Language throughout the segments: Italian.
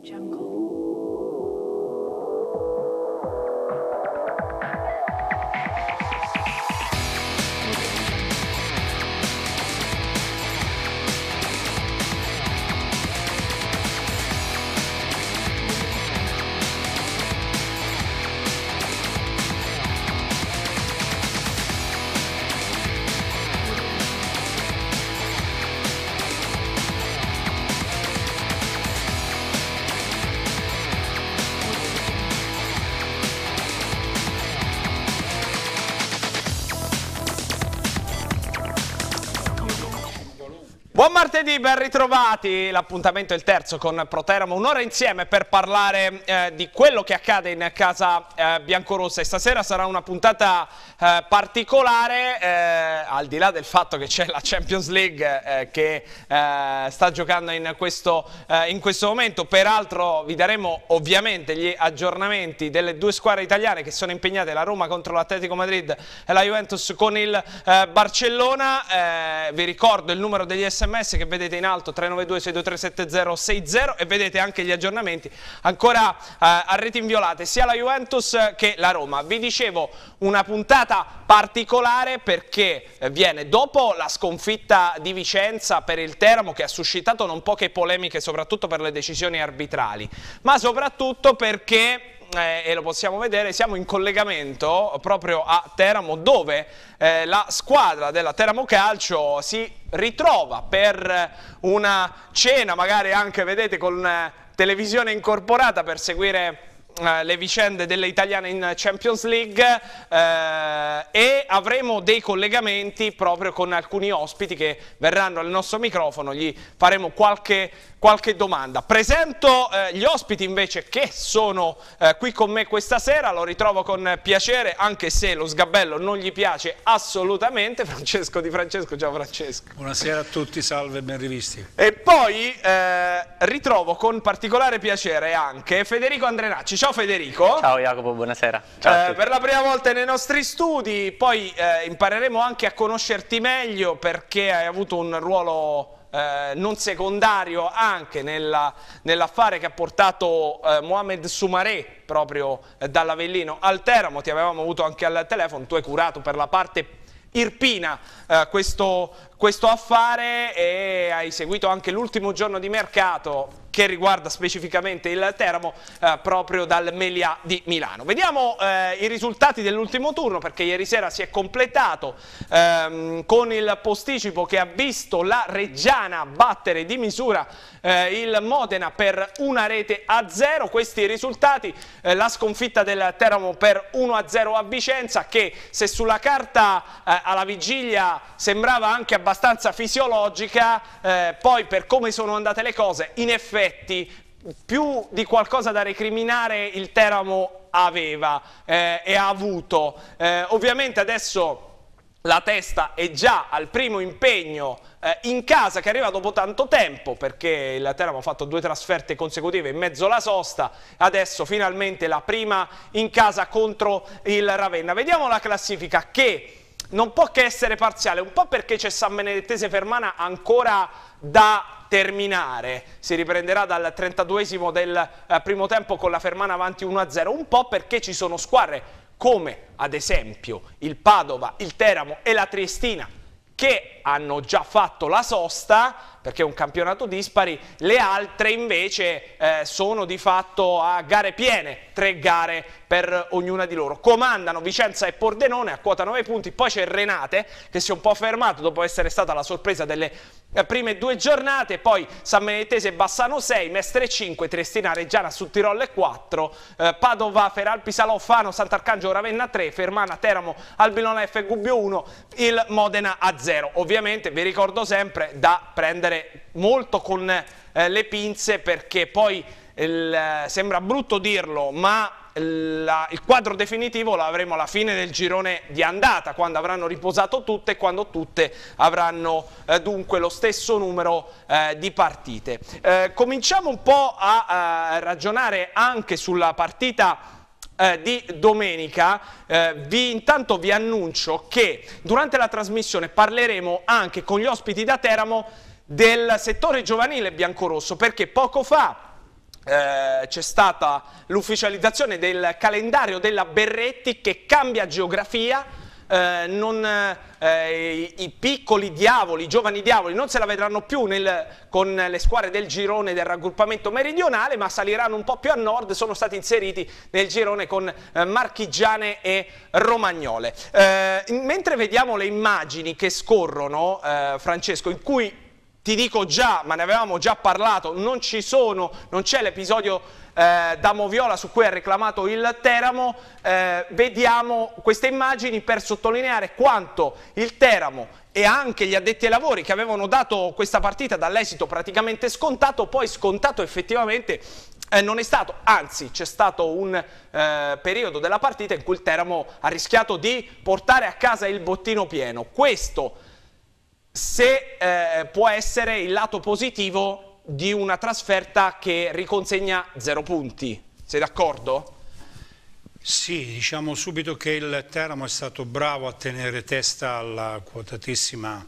Buon martedì, ben ritrovati. L'appuntamento è il terzo con ProTeramo, un'ora insieme per parlare di quello che accade in casa biancorossa. E stasera sarà una puntata particolare, al di là del fatto che c'è la Champions League che sta giocando in questo momento. Peraltro vi daremo ovviamente gli aggiornamenti delle due squadre italiane che sono impegnate, la Roma contro l'Atletico Madrid e la Juventus con il Barcellona. Vi ricordo il numero degli SMS che vedete in alto, 392-623-7060, e vedete anche gli aggiornamenti ancora a reti inviolate sia la Juventus che la Roma. Vi dicevo, una puntata particolare perché viene dopo la sconfitta di Vicenza per il Teramo, che ha suscitato non poche polemiche soprattutto per le decisioni arbitrali, ma soprattutto perché e lo possiamo vedere, siamo in collegamento proprio a Teramo, dove la squadra della Teramo Calcio si ritrova per una cena, magari anche, vedete, con televisione incorporata per seguire le vicende delle italiane in Champions League, e avremo dei collegamenti proprio con alcuni ospiti che verranno al nostro microfono, gli faremo qualche domanda. Presento gli ospiti invece che sono qui con me questa sera, lo ritrovo con piacere, anche se lo sgabello non gli piace assolutamente. Francesco Di Francesco, ciao Francesco. Buonasera a tutti, salve, ben rivisti. E poi ritrovo con particolare piacere anche Federico Andrenacci. Ciao Federico. Ciao Jacopo, buonasera. Ciao a tutti. Per la prima volta nei nostri studi, poi impareremo anche a conoscerti meglio perché hai avuto un ruolo non secondario anche nell'affare che ha portato Mohamed Soumaré proprio dall'Avellino al Teramo. Ti avevamo avuto anche al telefono, tu hai curato per la parte irpina questo affare e hai seguito anche l'ultimo giorno di mercato che riguarda specificamente il Teramo proprio dal Melià di Milano. Vediamo i risultati dell'ultimo turno, perché ieri sera si è completato con il posticipo che ha visto la Reggiana battere di misura il Modena per 1-0. Questi risultati, la sconfitta del Teramo per 1-0 a Vicenza, che se sulla carta alla vigilia sembrava anche abbastanza fisiologica, poi per come sono andate le cose in effetti più di qualcosa da recriminare il Teramo aveva e ha avuto. Ovviamente adesso la testa è già al primo impegno in casa, che arriva dopo tanto tempo, perché il Teramo ha fatto 2 trasferte consecutive in mezzo alla sosta. Adesso finalmente la prima in casa contro il Ravenna. Vediamo la classifica, che non può che essere parziale, un po' perché c'è San Benedettese Fermana ancora da terminare, si riprenderà dal 32esimo del primo tempo con la Fermana avanti 1-0, un po' perché ci sono squadre come ad esempio il Padova, il Teramo e la Triestina che hanno già fatto la sosta, perché è un campionato dispari. Le altre invece sono di fatto a gare piene, 3 gare per ognuna di loro. Comandano Vicenza e Pordenone a quota 9 punti, poi c'è Renate che si è un po' fermato dopo essere stata la sorpresa delle prime 2 giornate, poi San Benedettese e Bassano 6, Mestre 5, Triestina Reggiana Sudtirolo 4, Padova, Feralpi Salò, Fano, Sant'Arcangelo Ravenna 3, Fermana, Teramo, Albinona F, Gubbio 1, il Modena a 0. Ovviamente vi ricordo sempre da prendere molto con le pinze, perché poi sembra brutto dirlo, ma il quadro definitivo lo avremo alla fine del girone di andata, quando avranno riposato tutte e quando tutte avranno dunque lo stesso numero di partite. Cominciamo un po' a ragionare anche sulla partita di domenica. Intanto vi annuncio che durante la trasmissione parleremo anche con gli ospiti da Teramo del settore giovanile biancorosso, perché poco fa c'è stata l'ufficializzazione del calendario della Berretti che cambia geografia. I piccoli diavoli, i giovani diavoli non se la vedranno più con le squadre del girone del raggruppamento meridionale, ma saliranno un po' più a nord, sono stati inseriti nel girone con Marchigiane e Romagnole. Mentre vediamo le immagini che scorrono, Francesco, in cui ti dico già, ma ne avevamo già parlato, non c'è l'episodio da Moviola su cui ha reclamato il Teramo. Vediamo queste immagini per sottolineare quanto il Teramo e anche gli addetti ai lavori che avevano dato questa partita dall'esito praticamente scontato, poi scontato effettivamente non è stato, anzi c'è stato un periodo della partita in cui il Teramo ha rischiato di portare a casa il bottino pieno. Questo se può essere il lato positivo di una trasferta che riconsegna 0 punti. Sei d'accordo? Sì, diciamo subito che il Teramo è stato bravo a tenere testa alla quotatissima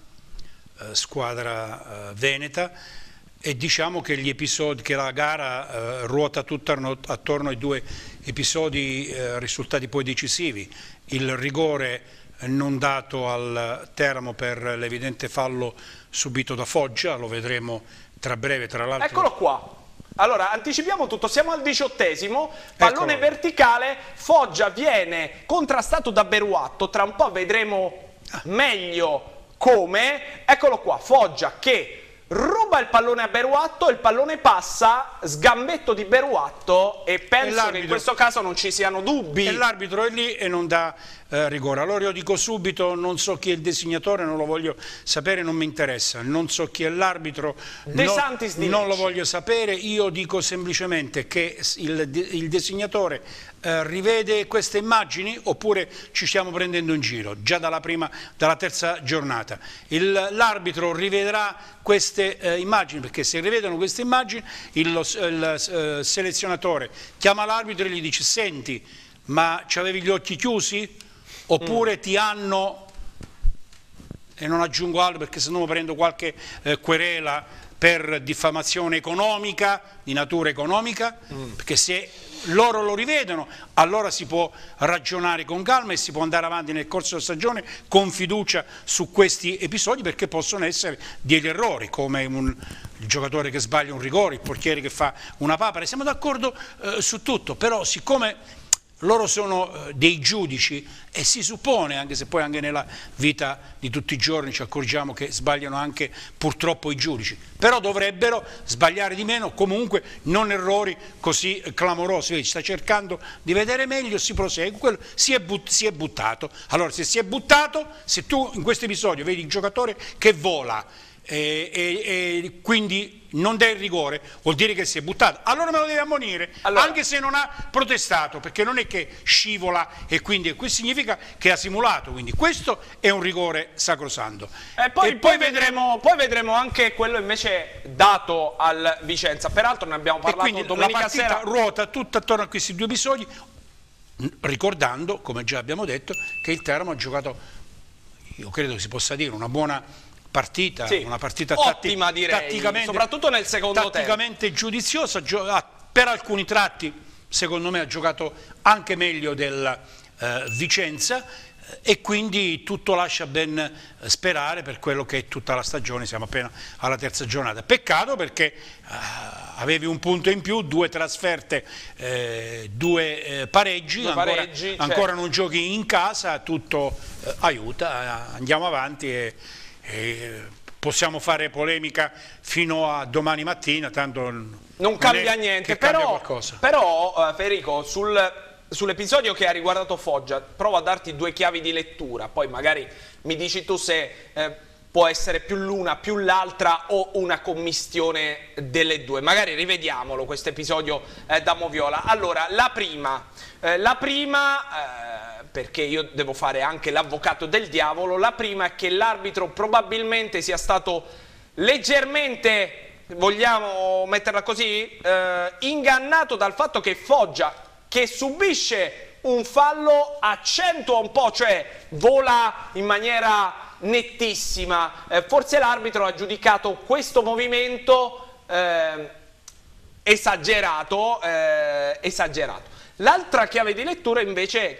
squadra veneta, e diciamo che la gara ruota tutta attorno ai 2 episodi risultati poi decisivi. Il rigore non dato al Teramo per l'evidente fallo subito da Foggia, lo vedremo tra breve, tra l'altro. Eccolo qua. Allora, anticipiamo tutto, siamo al 18°, pallone verticale, Foggia viene contrastato da Beruatto, tra un po' vedremo meglio come. Eccolo qua, Foggia che ruba il pallone a Beruatto, il pallone passa, sgambetto di Beruatto, e penso che in questo caso non ci siano dubbi. E l'arbitro è lì e non dà rigore. Allora io dico subito, non so chi è il designatore, non lo voglio sapere, non mi interessa, non so chi è l'arbitro, non lo voglio sapere. Io dico semplicemente che il designatore rivede queste immagini, oppure ci stiamo prendendo in giro già dalla terza giornata. L'arbitro rivedrà queste immagini, perché se rivedono queste immagini il selezionatore chiama l'arbitro e gli dice: senti, ma c'avevi gli occhi chiusi? Oppure ti hanno, e non aggiungo altro perché se no prendo qualche querela per diffamazione economica, di natura economica, perché se loro lo rivedono allora si può ragionare con calma e si può andare avanti nel corso della stagione con fiducia su questi episodi, perché possono essere degli errori, come il giocatore che sbaglia un rigore, il portiere che fa una papera. Siamo d'accordo su tutto, però siccome loro sono dei giudici e si suppone, anche se poi anche nella vita di tutti i giorni ci accorgiamo che sbagliano anche purtroppo i giudici, però dovrebbero sbagliare di meno, comunque non errori così clamorosi. Vedi, sta cercando di vedere meglio, si prosegue, si è buttato. Allora se si è buttato, se tu in questo episodio vedi il giocatore che vola e quindi non dà il rigore, vuol dire che si è buttato, allora me lo deve ammonire, anche se non ha protestato, perché non è che scivola, e quindi questo significa che ha simulato, quindi questo è un rigore sacrosanto. Poi vedremo anche quello invece dato al Vicenza, peraltro ne abbiamo parlato domenica sera. La partita ruota tutta attorno a questi 2 episodi, ricordando, come già abbiamo detto, che il Teramo ha giocato, io credo che si possa dire, una buona partita, sì, una partita ottima, direi, soprattutto nel secondo tempo. Tatticamente giudiziosa, per alcuni tratti secondo me ha giocato anche meglio del Vicenza, e quindi tutto lascia ben sperare per quello che è tutta la stagione. Siamo appena alla terza giornata. Peccato, perché avevi un punto in più, 2 trasferte, 2 pareggi, ancora non giochi in casa, tutto aiuta, andiamo avanti e possiamo fare polemica fino a domani mattina, tanto non cambia niente. Però Federico, sull'episodio che ha riguardato Foggia, provo a darti 2 chiavi di lettura, poi magari mi dici tu se può essere più l'una più l'altra o una commistione delle 2. Magari rivediamolo questo episodio da Moviola. Allora, la prima perché io devo fare anche l'avvocato del diavolo, la prima è che l'arbitro probabilmente sia stato leggermente, vogliamo metterla così, ingannato dal fatto che Foggia, che subisce un fallo, accentua un po', cioè vola in maniera nettissima. Forse l'arbitro ha giudicato questo movimento esagerato. L'altra chiave di lettura invece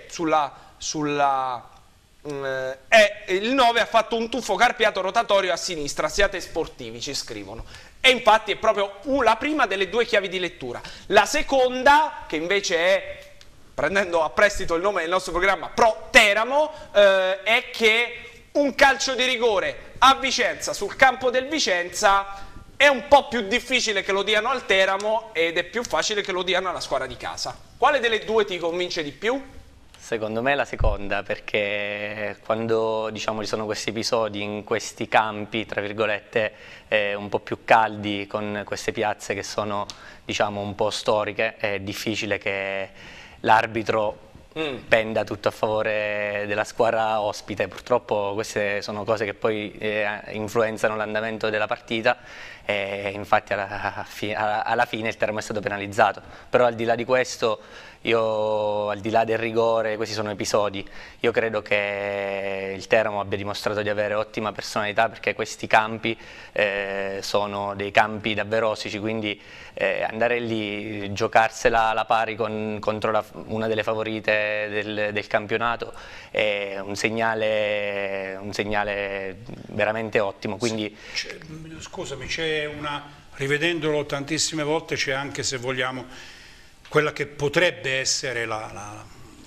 è il 9 ha fatto un tuffo carpiato rotatorio a sinistra, siate sportivi, ci scrivono. E infatti è proprio la prima delle due chiavi di lettura. La seconda, che invece è, prendendo a prestito il nome del nostro programma, Pro Teramo, è che un calcio di rigore a Vicenza, sul campo del Vicenza, è un po' più difficile che lo diano al Teramo ed è più facile che lo diano alla squadra di casa. Quale delle due ti convince di più? Secondo me la seconda, perché quando diciamo ci sono questi episodi in questi campi, tra virgolette, un po' più caldi, con queste piazze che sono diciamo un po' storiche, è difficile che l'arbitro penda tutto a favore della squadra ospite. Purtroppo queste sono cose che poi influenzano l'andamento della partita e infatti alla fine il Teramo è stato penalizzato. Però al di là di questo, al di là del rigore, questi sono episodi, io credo che il Teramo abbia dimostrato di avere ottima personalità, perché questi campi sono dei campi davvero ostici, quindi andare lì, giocarsela alla pari contro una delle favorite del campionato è un segnale veramente ottimo. Quindi... Scusami, rivedendolo tantissime volte, c'è anche, se vogliamo, quella che potrebbe essere la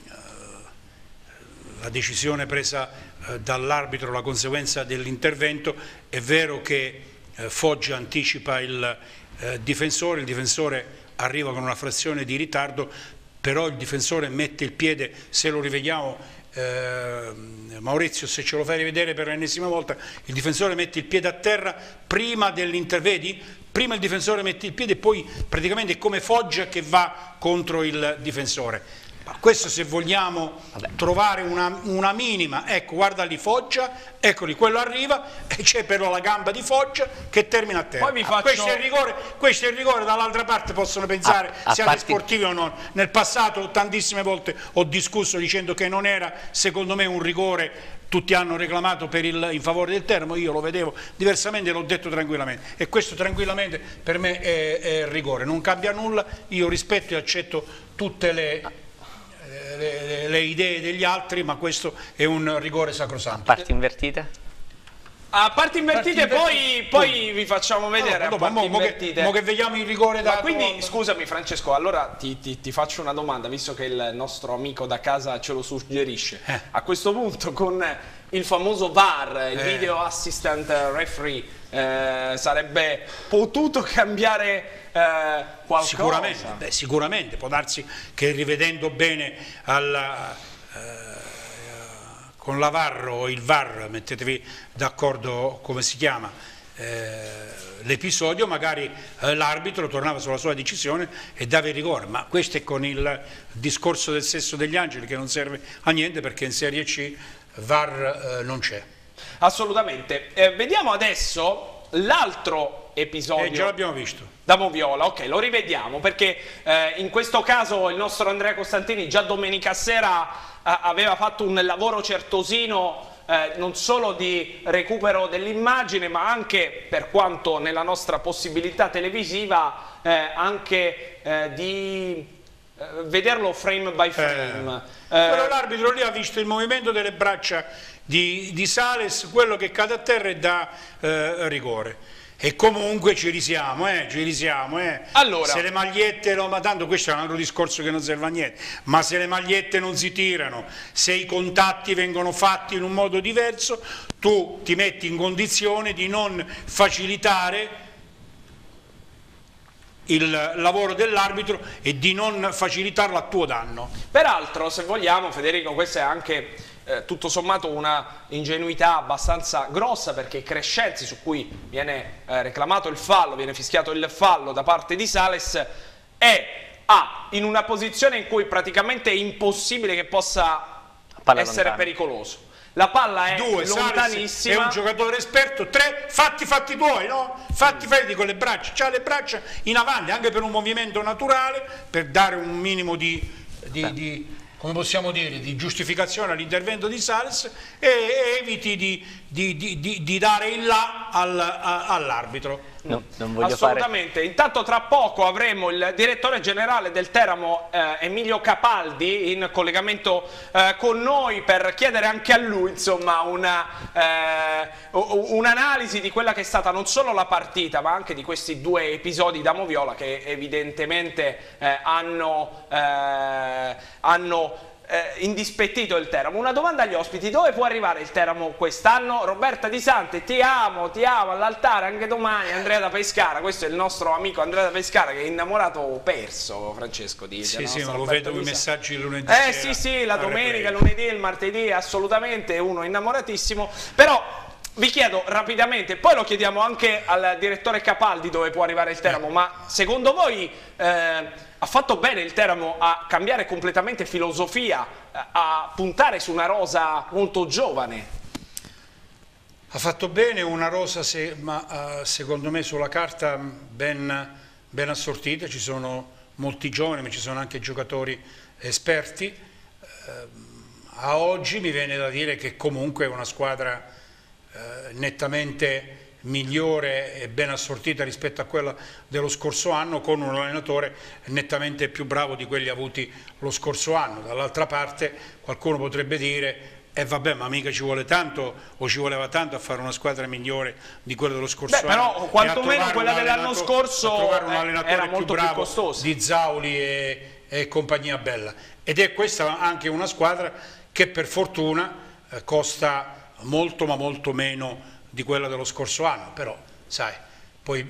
decisione presa dall'arbitro, la conseguenza dell'intervento. È vero che Foggia anticipa il difensore arriva con una frazione di ritardo, però il difensore mette il piede, se lo rivediamo, Maurizio, se ce lo fai rivedere per l'ennesima volta, il difensore mette il piede a terra prima dell'intervento. Prima il difensore mette il piede e poi praticamente è come Foggia che va contro il difensore. Questo, se vogliamo trovare una minima, ecco, guarda lì Foggia, eccoli, quello arriva e c'è però la gamba di Foggia che termina a terra. Questo è il rigore, dall'altra parte possono pensare siate sportivi o no. Nel passato tantissime volte ho discusso dicendo che non era, secondo me, un rigore. Tutti hanno reclamato in favore del Teramo, io lo vedevo diversamente, l'ho detto tranquillamente, e questo tranquillamente per me è rigore, non cambia nulla. Io rispetto e accetto tutte le idee degli altri, ma questo è un rigore sacrosanto. A parti invertite? A parti invertite, poi vi facciamo vedere. Mo che vediamo il rigore da... Quindi scusami Francesco, allora ti faccio una domanda, visto che il nostro amico da casa ce lo suggerisce. A questo punto, con il famoso VAR, il Video Assistant Referee, sarebbe potuto cambiare qualcosa? Sicuramente, può darsi che rivedendo bene con la VAR o il VAR, mettetevi d'accordo come si chiama l'episodio, magari l'arbitro tornava sulla sua decisione e dava il rigore, ma questo è con il discorso del sesso degli angeli, che non serve a niente, perché in Serie C VAR non c'è. Assolutamente. Vediamo adesso l'altro episodio. Già l'abbiamo visto. Da Moviola, ok, lo rivediamo, perché in questo caso il nostro Andrea Costantini già domenica sera aveva fatto un lavoro certosino, non solo di recupero dell'immagine, ma anche, per quanto nella nostra possibilità televisiva, anche di vederlo frame by frame. Però l'arbitro lì ha visto il movimento delle braccia di Sales, quello che cade a terra e dà rigore. E comunque ci risiamo. Allora, se le magliette, ma tanto questo è un altro discorso che non serve a niente, ma se le magliette non si tirano, se i contatti vengono fatti in un modo diverso, tu ti metti in condizione di non facilitare il lavoro dell'arbitro e di non facilitarlo a tuo danno. Peraltro, se vogliamo, Federico, questa è anche tutto sommato una ingenuità abbastanza grossa, perché Crescenzi, su cui viene reclamato il fallo, viene fischiato il fallo da parte di Sales, è in una posizione in cui praticamente è impossibile che possa essere pericoloso. La palla è lontanissima. È un giocatore esperto. 3, fatti tuoi, no? Fatti con le braccia, c'ha le braccia in avanti, anche per un movimento naturale, per dare un minimo come possiamo dire, di giustificazione all'intervento di Sales, e eviti di dare il là all'arbitro. non voglio assolutamente. Intanto tra poco avremo il direttore generale del Teramo, Emilio Capaldi, in collegamento con noi per chiedere anche a lui, insomma, un'analisi di quella che è stata non solo la partita, ma anche di questi due episodi da Moviola che evidentemente hanno indispettito il Teramo. Una domanda agli ospiti: dove può arrivare il Teramo quest'anno? Roberta Di Sante, ti amo all'altare anche domani. Andrea da Pescara, questo è il nostro amico Andrea da Pescara, che è innamorato perso, Francesco, di sì, ma lo vedo i messaggi lunedì sì, la domenica, il lunedì e il martedì, assolutamente, è uno innamoratissimo. Però vi chiedo rapidamente, poi lo chiediamo anche al direttore Capaldi dove può arrivare il Teramo, ma secondo voi ha fatto bene il Teramo a cambiare completamente filosofia, a puntare su una rosa molto giovane? Ha fatto bene una rosa, ma secondo me sulla carta ben assortita. Ci sono molti giovani, ma ci sono anche giocatori esperti. A oggi mi viene da dire che comunque è una squadra nettamente migliore e ben assortita rispetto a quella dello scorso anno, con un allenatore nettamente più bravo di quelli avuti lo scorso anno. Dall'altra parte qualcuno potrebbe dire vabbè, ma mica ci vuole tanto o ci voleva tanto a fare una squadra migliore di quella dello scorso anno. Però quantomeno quella dell'anno scorso era molto più costosa, di Zauli e compagnia bella, ed è questa anche una squadra che per fortuna costa molto, ma molto meno di quella dello scorso anno. Però sai, poi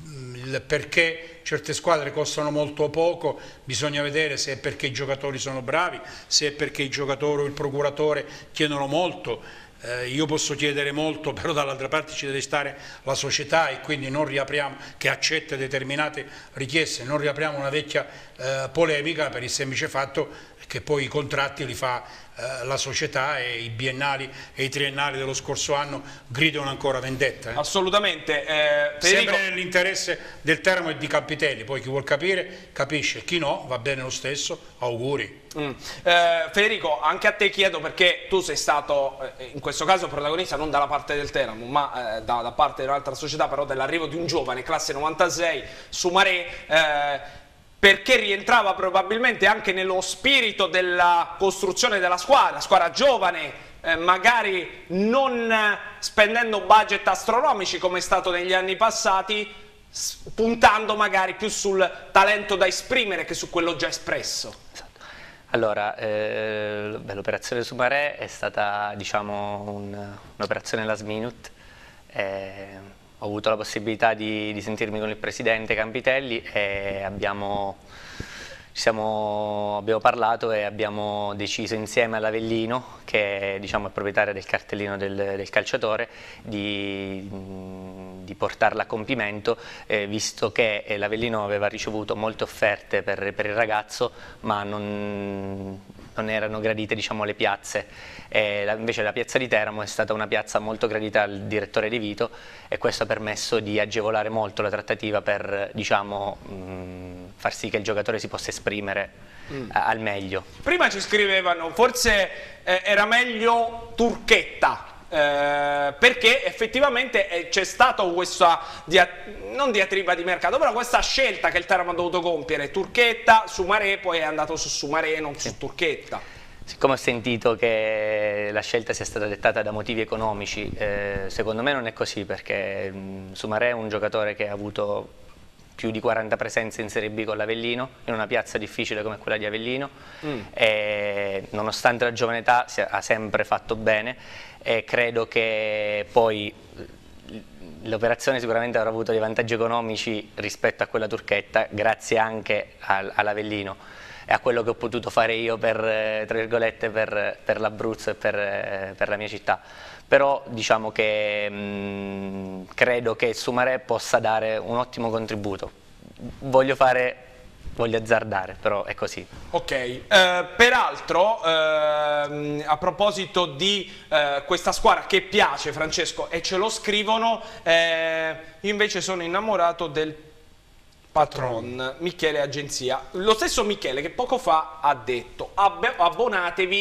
perché certe squadre costano molto poco bisogna vedere se è perché i giocatori sono bravi, se è perché i giocatori o il procuratore chiedono molto. Io posso chiedere molto, però dall'altra parte ci deve stare la società, e quindi non riapriamo, che accetta determinate richieste, non riapriamo una vecchia polemica, per il semplice fatto che poi i contratti li fa la società, e i biennali e i triennali dello scorso anno gridano ancora vendetta. Assolutamente. Sempre nell'interesse del Teramo e di Campitelli, poi chi vuol capire capisce, chi no va bene lo stesso, auguri. Federico, anche a te chiedo, perché tu sei stato in questo caso protagonista non dalla parte del Teramo, ma da parte di un'altra società, però dell'arrivo di un giovane, classe 96, Soumaré, perché rientrava probabilmente anche nello spirito della costruzione della squadra giovane, magari non spendendo budget astronomici come è stato negli anni passati, puntando magari più sul talento da esprimere che su quello già espresso. Esatto. Allora, l'operazione Soumaré è stata, diciamo, un'operazione last minute. Ho avuto la possibilità di sentirmi con il presidente Campitelli e abbiamo parlato e abbiamo deciso insieme all'Avellino, che diciamo, è proprietario del cartellino del calciatore, di portarla a compimento, visto che l'Avellino aveva ricevuto molte offerte per il ragazzo, ma non erano gradite, diciamo, le piazze. Invece la piazza di Teramo è stata una piazza molto gradita al direttore De Vito, e questo ha permesso di agevolare molto la trattativa per, diciamo, far sì che il giocatore si possa esprimere al meglio. Prima ci scrivevano forse era meglio Turchetta, perché effettivamente c'è stata questa non diatriba di mercato, però questa scelta che il Teramo ha dovuto compiere: Turchetta, Soumaré, poi è andato su Soumaré e non su Turchetta. Siccome ho sentito che la scelta sia stata dettata da motivi economici, secondo me non è così, perché Soumaré è un giocatore che ha avuto più di 40 presenze in Serie B con l'Avellino, in una piazza difficile come quella di Avellino, e nonostante la giovane età ha sempre fatto bene, e credo che poi l'operazione sicuramente avrà avuto dei vantaggi economici rispetto a quella Turchetta, grazie anche all'Avellino e a quello che ho potuto fare io tra virgolette, per l'Abruzzo e per la mia città. Però diciamo che credo che Soumaré possa dare un ottimo contributo. Voglio azzardare, però è così. Ok, peraltro a proposito di questa squadra che piace, Francesco, e ce lo scrivono, io invece sono innamorato del patron Michele Agenzia, lo stesso Michele che poco fa ha detto: abbonatevi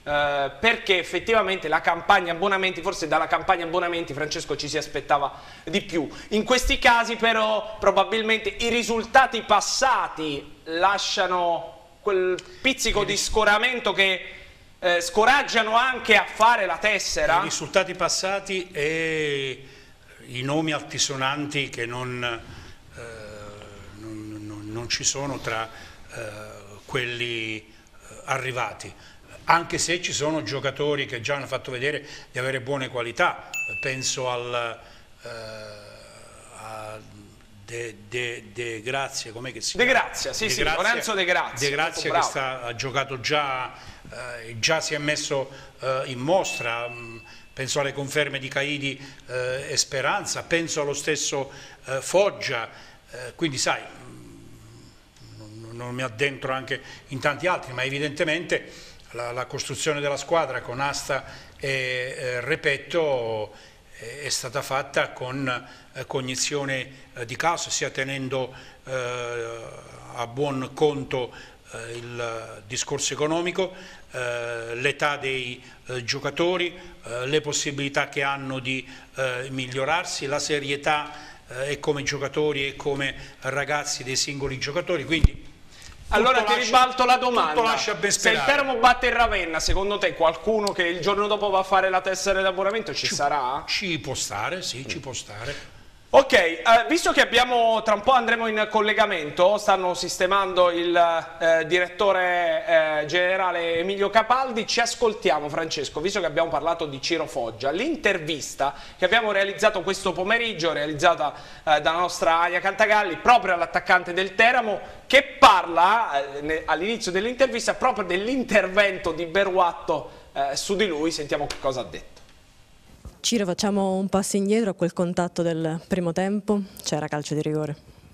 perché effettivamente la campagna abbonamenti, forse dalla campagna abbonamenti Francesco ci si aspettava di più. In questi casi però probabilmente i risultati passati lasciano quel pizzico di scoramento che scoraggiano anche a fare la tessera. I risultati passati e i nomi altisonanti che non ci sono tra quelli arrivati, anche se ci sono giocatori che già hanno fatto vedere di avere buone qualità. Penso a De Grazia, com'è che si chiama? De Grazia, sì, sì, Lorenzo De Grazia. De Grazia che ha giocato già si è messo in mostra. Penso alle conferme di Caidi e Speranza, penso allo stesso Foggia, quindi sai, non mi addentro anche in tanti altri, ma evidentemente la costruzione della squadra con Asta e Repetto è stata fatta con cognizione di causa, sia tenendo a buon conto il discorso economico, l'età dei giocatori, le possibilità che hanno di migliorarsi, la serietà e come giocatori e come ragazzi dei singoli giocatori. Quindi allora ti ribalto la domanda: se il Teramo batte il Ravenna, secondo te qualcuno che il giorno dopo va a fare la tessera di abbonamento ci sarà? Ci può stare, sì, ci può stare. Ok, visto che abbiamo, tra un po' andremo in collegamento, stanno sistemando il direttore generale Emilio Capaldi, ci ascoltiamo Francesco, visto che abbiamo parlato di Ciro Foggia, l'intervista che abbiamo realizzato questo pomeriggio, realizzata dalla nostra Ania Cantagalli, proprio all'attaccante del Teramo, che parla all'inizio dell'intervista proprio dell'intervento di Beruatto su di lui. Sentiamo che cosa ha detto. Ciro, facciamo un passo indietro a quel contatto del primo tempo, c'era calcio di rigore.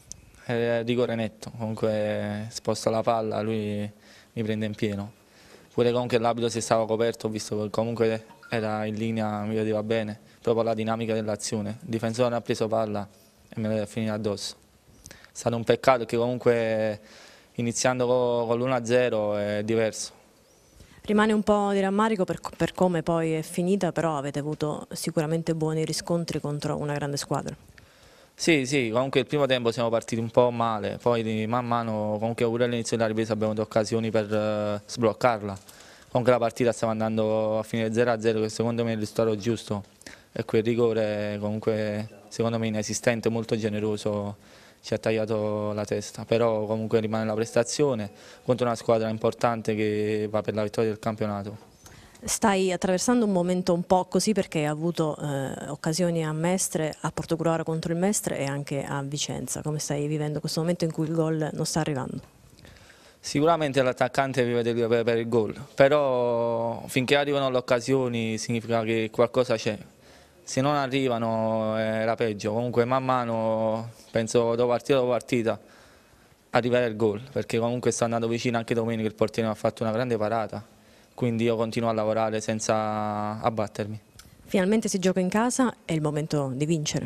Rigore netto, comunque sposto la palla, lui mi prende in pieno. Pure comunque l'abito si stava coperto, ho visto che comunque era in linea, mi vedeva bene, proprio la dinamica dell'azione. Il difensore non ha preso palla e me l'ha finita addosso. È stato un peccato che comunque iniziando con l'1-0 è diverso. Rimane un po' di rammarico per come poi è finita, però avete avuto sicuramente buoni riscontri contro una grande squadra. Sì, sì, comunque il primo tempo siamo partiti un po' male, poi man mano comunque pure all'inizio della ripresa abbiamo avuto occasioni per sbloccarla. Comunque la partita stava andando a finire 0-0, che secondo me è il risultato giusto, e quel rigore comunque secondo me inesistente, molto generoso, ci ha tagliato la testa, però comunque rimane la prestazione contro una squadra importante che va per la vittoria del campionato. Stai attraversando un momento un po' così perché hai avuto occasioni a Mestre, a Portogruaro contro il Mestre e anche a Vicenza. Come stai vivendo questo momento in cui il gol non sta arrivando? Sicuramente l'attaccante vive per il gol, però finché arrivano le occasioni significa che qualcosa c'è. Se non arrivano era peggio, comunque man mano, penso dopo partita arriverà il gol, perché comunque sta andando vicino anche domenica, il portiere mi ha fatto una grande parata, quindi io continuo a lavorare senza abbattermi. Finalmente si gioca in casa, è il momento di vincere.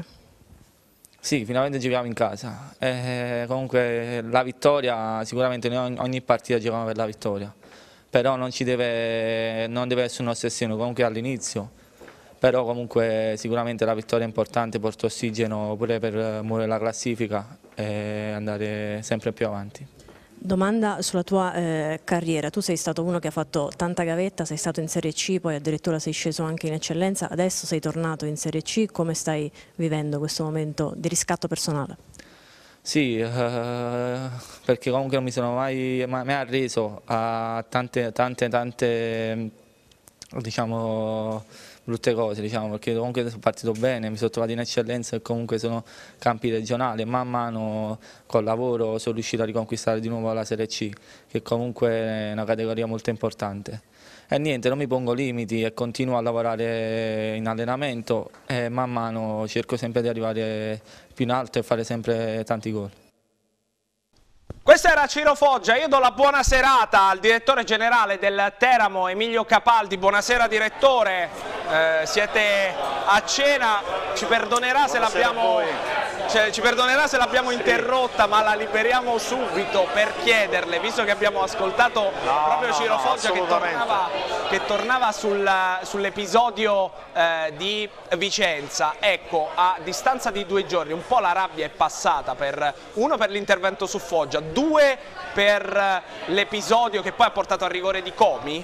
Sì, finalmente giochiamo in casa, comunque la vittoria, sicuramente noi ogni partita giochiamo per la vittoria, però non deve essere un'ossessione, comunque all'inizio. Però comunque sicuramente la vittoria è importante, porta ossigeno pure per muovere la classifica e andare sempre più avanti. Domanda sulla tua carriera, tu sei stato uno che ha fatto tanta gavetta, sei stato in Serie C, poi addirittura sei sceso anche in eccellenza, adesso sei tornato in Serie C, come stai vivendo questo momento di riscatto personale? Sì, perché comunque non mi sono mai arreso a tante diciamo, brutte cose, diciamo, perché comunque sono partito bene, mi sono trovato in eccellenza e comunque sono campi regionali e man mano col lavoro sono riuscito a riconquistare di nuovo la Serie C, che comunque è una categoria molto importante. E niente, non mi pongo limiti e continuo a lavorare in allenamento e man mano cerco sempre di arrivare più in alto e fare sempre tanti gol. Questo era Ciro Foggia, io do la buona serata al direttore generale del Teramo, Emilio Capaldi. Buonasera direttore, siete a cena, ci perdonerà se l'abbiamo interrotta, ma la liberiamo subito per chiederle, visto che abbiamo ascoltato proprio Ciro Foggia che tornava che tornava sull'episodio di Vicenza. Ecco, a distanza di 2 giorni un po' la rabbia è passata, uno per l'intervento su Foggia, 2 per l'episodio che poi ha portato al rigore di Comi?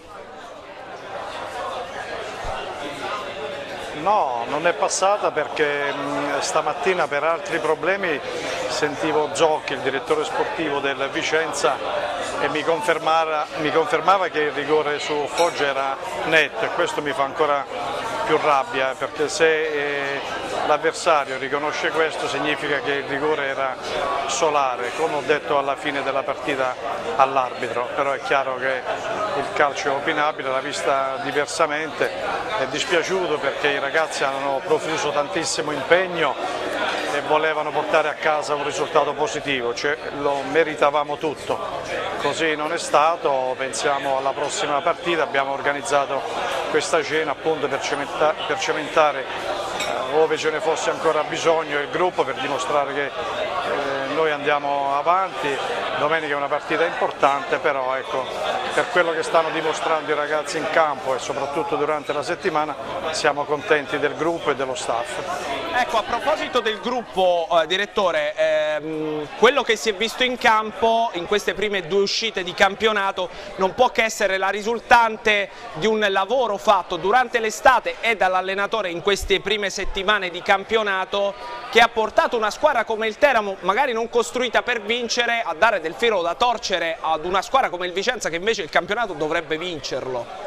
No, non è passata perché stamattina per altri problemi sentivo Zocchi, il direttore sportivo del Vicenza, e mi confermava che il rigore su Foggia era netto, e questo mi fa ancora più rabbia, perché se l'avversario riconosce questo significa che il rigore era solare, come ho detto alla fine della partita all'arbitro. Però è chiaro che il calcio è opinabile, l'ha vista diversamente, è dispiaciuto perché i ragazzi hanno profuso tantissimo impegno e volevano portare a casa un risultato positivo, cioè lo meritavamo tutto. Così non è stato, pensiamo alla prossima partita, abbiamo organizzato questa cena appunto per cementare, ove ce ne fosse ancora bisogno, il gruppo, per dimostrare che noi andiamo avanti. Domenica è una partita importante, però ecco, per quello che stanno dimostrando i ragazzi in campo e soprattutto durante la settimana siamo contenti del gruppo e dello staff. Ecco, a proposito del gruppo, direttore, quello che si è visto in campo in queste prime 2 uscite di campionato non può che essere la risultante di un lavoro fatto durante l'estate e dall'allenatore in queste prime settimane di campionato, che ha portato una squadra come il Teramo, magari non costruita per vincere, a dare del filo da torcere ad una squadra come il Vicenza che invece il campionato dovrebbe vincerlo.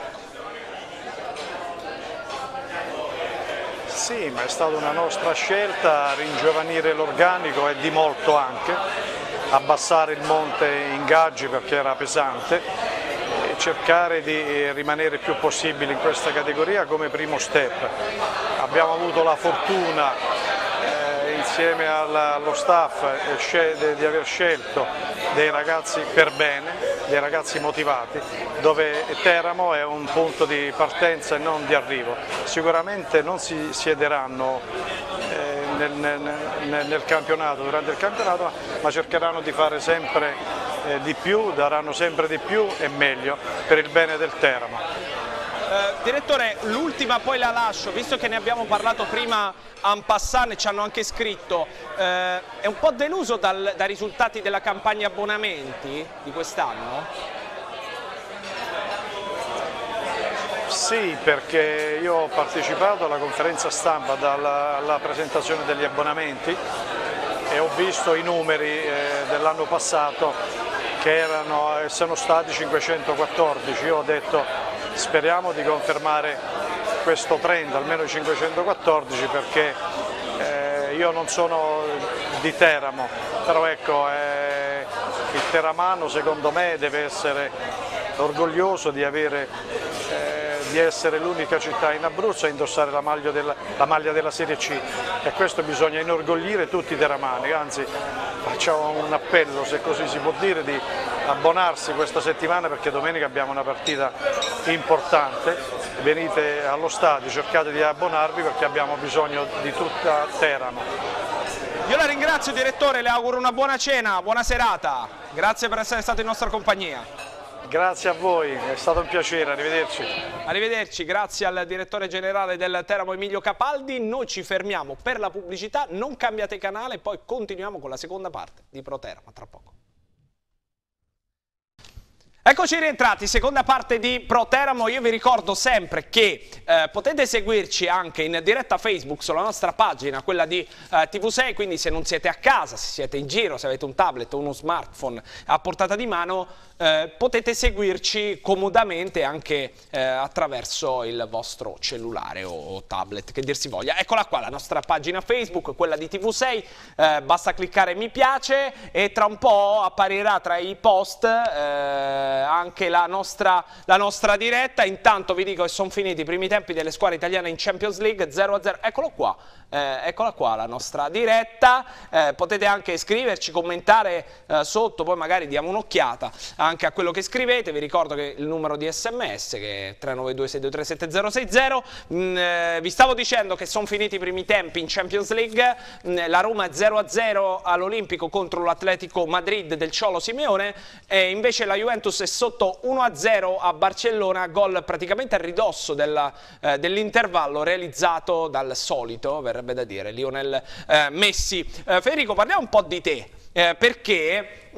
Sì, ma è stata una nostra scelta ringiovanire l'organico, e di molto anche, abbassare il monte ingaggi perché era pesante, e cercare di rimanere il più possibile in questa categoria come primo step. Abbiamo avuto la fortuna insieme allo staff di aver scelto dei ragazzi per bene, dei ragazzi motivati, dove Teramo è un punto di partenza e non di arrivo. Sicuramente non si siederanno nel campionato, durante il campionato, ma cercheranno di fare sempre di più, daranno sempre di più e meglio per il bene del Teramo. Direttore, l'ultima poi la lascio, visto che ne abbiamo parlato prima en passant e ci hanno anche scritto, è un po' deluso dai risultati della campagna abbonamenti di quest'anno? Sì, perché io ho partecipato alla conferenza stampa alla presentazione degli abbonamenti e ho visto i numeri dell'anno passato che sono stati 514, io ho detto speriamo di confermare questo trend, almeno i 514, perché io non sono di Teramo, però ecco, il teramano secondo me deve essere orgoglioso di essere l'unica città in Abruzzo a indossare la maglia della Serie C, e questo bisogna inorgoglire tutti i teramani. Anzi, facciamo un appello, se così si può dire, di abbonarsi questa settimana, perché domenica abbiamo una partita importante. Venite allo stadio, cercate di abbonarvi perché abbiamo bisogno di tutta Teramo. Io la ringrazio, direttore, le auguro una buona cena, buona serata, grazie per essere stato in nostra compagnia. Grazie a voi, è stato un piacere, arrivederci. Arrivederci, grazie al direttore generale del Teramo Emilio Capaldi. Noi ci fermiamo per la pubblicità, non cambiate canale, poi continuiamo con la seconda parte di Pro Teramo, tra poco. Eccoci rientrati, seconda parte di Pro Teramo. Io vi ricordo sempre che potete seguirci anche in diretta Facebook sulla nostra pagina, quella di TV6, quindi se non siete a casa, se siete in giro, se avete un tablet o uno smartphone a portata di mano, potete seguirci comodamente anche attraverso il vostro cellulare o tablet, che dir si voglia. Eccola qua la nostra pagina Facebook, quella di TV6, basta cliccare mi piace e tra un po' apparirà tra i post anche la nostra diretta. Intanto vi dico che sono finiti i primi tempi delle squadre italiane in Champions League, 0-0, eccolo qua. Eccola qua la nostra diretta, potete anche scriverci, commentare sotto, poi magari diamo un'occhiata anche a quello che scrivete. Vi ricordo che il numero di SMS che è 392-623-7060. Vi stavo dicendo che sono finiti i primi tempi in Champions League. La Roma è 0-0 all'Olimpico contro l'Atletico Madrid del Cholo Simeone, e invece la Juventus è sotto 1-0 a Barcellona, gol praticamente a ridosso dell'intervallo realizzato dal solito, verrebbe da dire, Lionel Messi. Federico, parliamo un po' di te, perché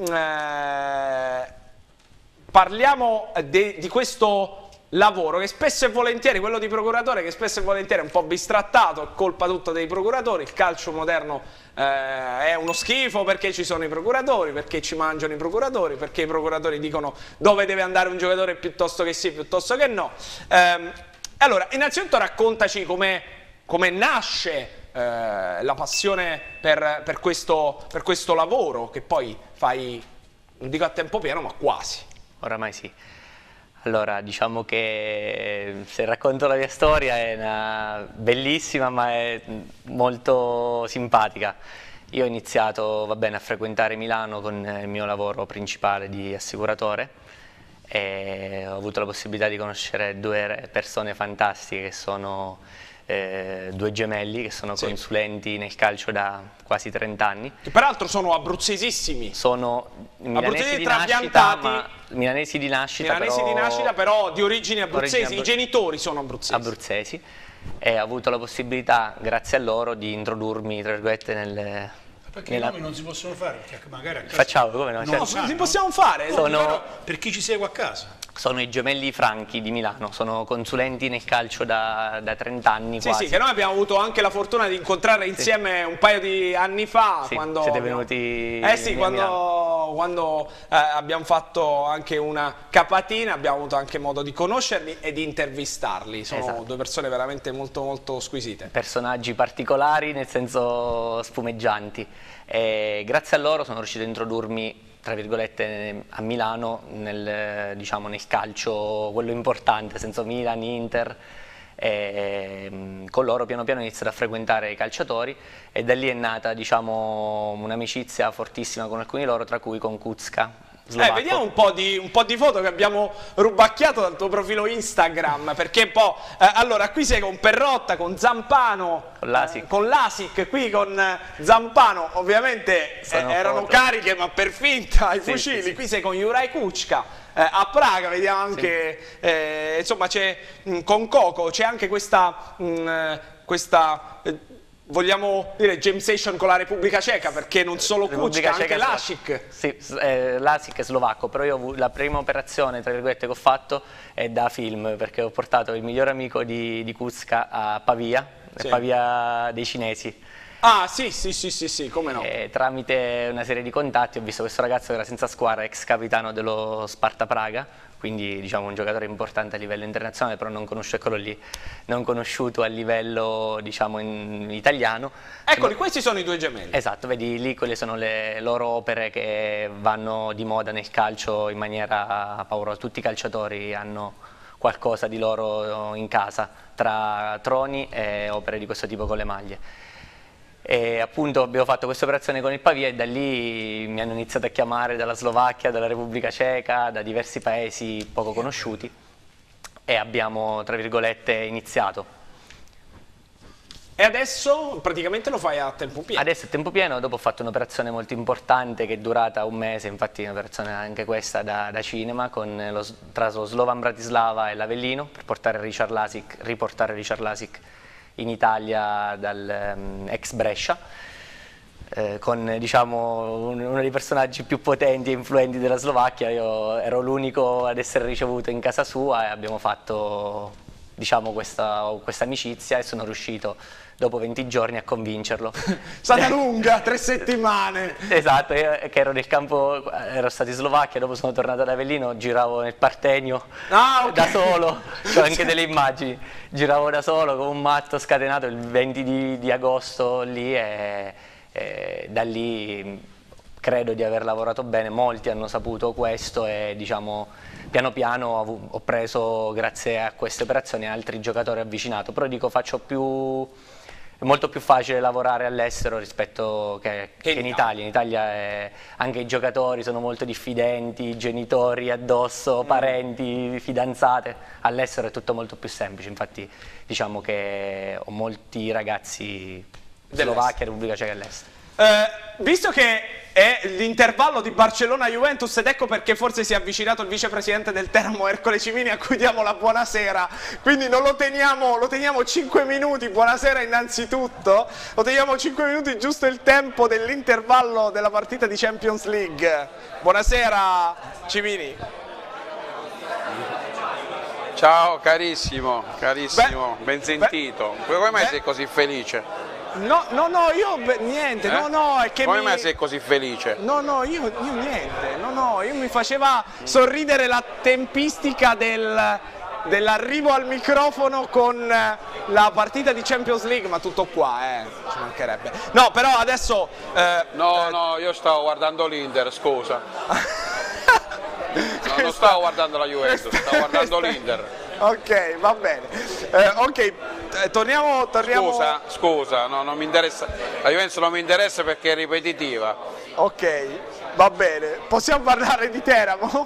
parliamo di questo lavoro che spesso e volentieri, quello di procuratore, che spesso e volentieri è un po' bistrattato, è colpa tutta dei procuratori. Il calcio moderno è uno schifo perché ci sono i procuratori, perché ci mangiano i procuratori, perché i procuratori dicono dove deve andare un giocatore piuttosto che sì, piuttosto che no. Allora, innanzitutto raccontaci come nasce la passione per questo lavoro, che poi fai, non dico a tempo pieno, ma quasi. Oramai sì. Allora, diciamo che se racconto la mia storia è bellissima, ma è molto simpatica. Io ho iniziato, a frequentare Milano con il mio lavoro principale di assicuratore, e ho avuto la possibilità di conoscere due persone fantastiche che sono due gemelli, che sono consulenti nel calcio da quasi 30 anni. Che peraltro sono abruzzesissimi. Sono milanesi di nascita, però di origini abruzzesi. I genitori sono abruzzesi. E ho avuto la possibilità, grazie a loro, di introdurmi, tra virgolette, nel... Perché i nomi non si possono fare? Perché magari a casa facciamo, come no? No, si possiamo fare. Per chi ci segue a casa. Sono i gemelli Franchi di Milano, sono consulenti nel calcio da 30 anni quasi. Sì, che noi abbiamo avuto anche la fortuna di incontrare insieme un paio di anni fa. Sì, quando siete venuti quando abbiamo fatto anche una capatina, abbiamo avuto anche modo di conoscerli e di intervistarli. Sono due persone veramente molto molto squisite. Personaggi particolari, nel senso spumeggianti. E grazie a loro sono riuscito a introdurmi, tra virgolette, a Milano nel calcio, quello importante, senza Milan, Inter, e con loro piano piano ho iniziato a frequentare i calciatori, e da lì è nata un'amicizia fortissima con alcuni di loro, tra cui con Kucka. Vediamo un po' di foto che abbiamo rubacchiato dal tuo profilo Instagram, perché allora qui sei con Perrotta, con Zampano, con l'Asic, qui con Zampano, ovviamente erano cariche ma per finta i fucili, sì. Qui sei con Juraj Kucka, a Praga vediamo anche, insomma c'è con Coco, c'è anche questa vogliamo dire jam session con la Repubblica Ceca, perché non solo Kucka, anche l'Asic. Sì, l'Asic è slovacco, però io la prima operazione, tra virgolette, che ho fatto è da film, perché ho portato il migliore amico di Kucka a Pavia, Pavia dei cinesi. Ah, sì, come no. E tramite una serie di contatti ho visto questo ragazzo che era senza squadra, ex capitano dello Sparta Praga, quindi un giocatore importante a livello internazionale, però non conosciuto a livello italiano. Eccoli, questi sono i due gemelli. Esatto, vedi lì, quelle sono le loro opere che vanno di moda nel calcio in maniera paurosa. Tutti i calciatori hanno qualcosa di loro in casa, tra troni e opere di questo tipo con le maglie. E appunto abbiamo fatto questa operazione con il Pavia, e da lì mi hanno iniziato a chiamare dalla Slovacchia, dalla Repubblica Ceca, da diversi paesi poco conosciuti, e abbiamo, tra virgolette, iniziato. E adesso praticamente lo fai a tempo pieno? Adesso a tempo pieno, dopo ho fatto un'operazione molto importante che è durata un mese, infatti un'operazione anche questa da cinema, tra lo Slovan Bratislava e l'Avellino, per riportare Richard Lasic in Italia dal ex Brescia, con uno dei personaggi più potenti e influenti della Slovacchia. Io ero l'unico ad essere ricevuto in casa sua, e abbiamo fatto questa amicizia, e sono riuscito dopo 20 giorni a convincerlo. Stata lunga, 3 settimane. Esatto, io che ero nel campo, ero stato in Slovacchia, dopo sono tornato ad Avellino, giravo nel Partenio da solo, c'ho anche delle immagini, giravo da solo come un matto scatenato il 20 di agosto lì, e da lì credo di aver lavorato bene. Molti hanno saputo questo, e piano piano ho preso, grazie a queste operazioni, altri giocatori avvicinato, però faccio più molto più facile lavorare all'estero rispetto che in Italia. In Italia anche i giocatori sono molto diffidenti, genitori addosso, parenti, fidanzate. All'estero è tutto molto più semplice, infatti diciamo che ho molti ragazzi Slovacchia, Repubblica Ceca all'estero. Visto che è l'intervallo di Barcellona-Juventus, ed ecco perché forse si è avvicinato il vicepresidente del Teramo Ercole Cimini, a cui diamo la buonasera, quindi non lo teniamo 5 minuti, buonasera innanzitutto, lo teniamo 5 minuti, giusto il tempo dell'intervallo della partita di Champions League. Buonasera Cimini. Ciao carissimo, ben sentito. Come mai sei così felice? No, io niente, è che come mai sei così felice? Io niente, io mi faceva sorridere la tempistica dell'arrivo al microfono con la partita di Champions League, ma tutto qua, ci mancherebbe. No, però adesso... io stavo guardando l'Inter, scusa. Non stavo guardando la Juventus, stavo guardando l'Inter. Ok, va bene. Torniamo... Scusa, no, non mi interessa. La Juventus non mi interessa perché è ripetitiva. Ok, va bene. Possiamo parlare di Teramo?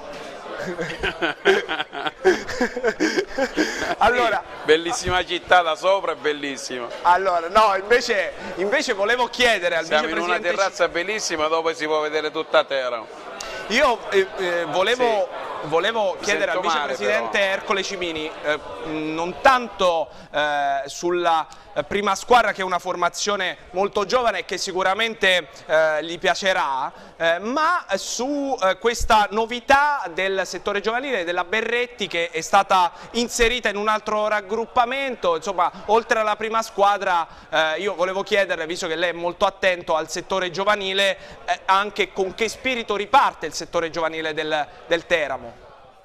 Allora, bellissima città da sopra, è bellissima. Allora, no, invece volevo chiedere al vicepresidente... Siamo in una terrazza bellissima, dove si può vedere tutta Teramo. Io volevo chiedere al vicepresidente Ercole Cimini, non tanto sulla prima squadra, che è una formazione molto giovane e che sicuramente gli piacerà, ma su questa novità del settore giovanile della Berretti, che è stata inserita in un altro raggruppamento. Insomma, oltre alla prima squadra, io volevo chiederle, visto che lei è molto attento al settore giovanile, anche con che spirito riparte il settore giovanile del Teramo.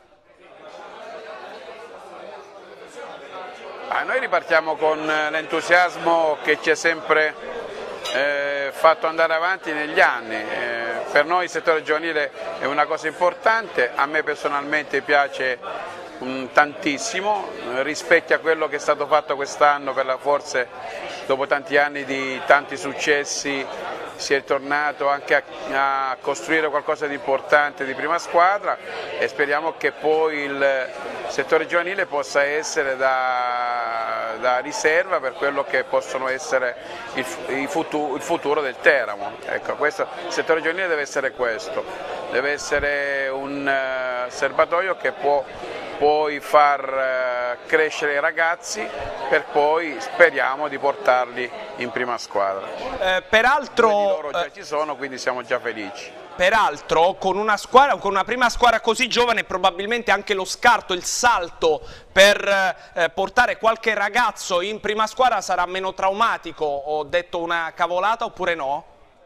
Noi ripartiamo con l'entusiasmo che ci è sempre fatto andare avanti negli anni. Per noi il settore giovanile è una cosa importante, a me personalmente piace tantissimo, rispecchia quello che è stato fatto quest'anno, forse dopo tanti anni di tanti successi si è tornato anche a costruire qualcosa di importante di prima squadra, e speriamo che poi il settore giovanile possa essere da riserva per quello che possono essere il futuro del Teramo. Ecco, il settore giovanile deve essere questo, deve essere un serbatoio che può poi far crescere i ragazzi, per poi speriamo di portarli in prima squadra. Peraltro loro già ci sono, quindi siamo già felici. Peraltro con una prima squadra così giovane, probabilmente anche lo scarto, il salto per portare qualche ragazzo in prima squadra sarà meno traumatico. Ho detto una cavolata oppure no?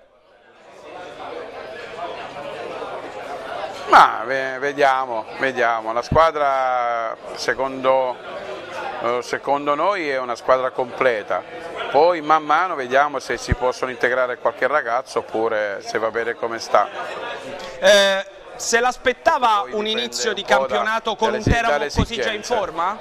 Ma vediamo, la squadra secondo noi è una squadra completa, poi man mano vediamo se si possono integrare qualche ragazzo oppure se va bene come sta. Se l'aspettava un inizio di campionato con un Teramo così già in forma?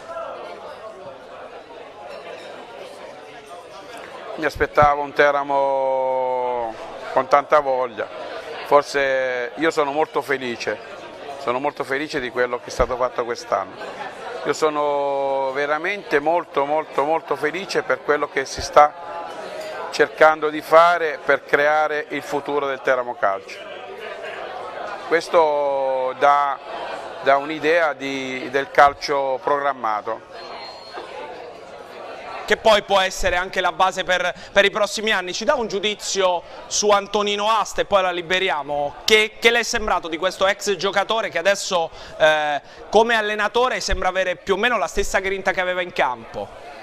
Mi aspettavo un Teramo con tanta voglia. Forse io sono molto felice di quello che è stato fatto quest'anno. Io sono veramente molto felice per quello che si sta cercando di fare per creare il futuro del Teramo Calcio. Questo dà un'idea del calcio programmato, che poi può essere anche la base per i prossimi anni. Ci dà un giudizio su Antonino Asta e poi la liberiamo? Che le è sembrato di questo ex giocatore che adesso come allenatore sembra avere più o meno la stessa grinta che aveva in campo?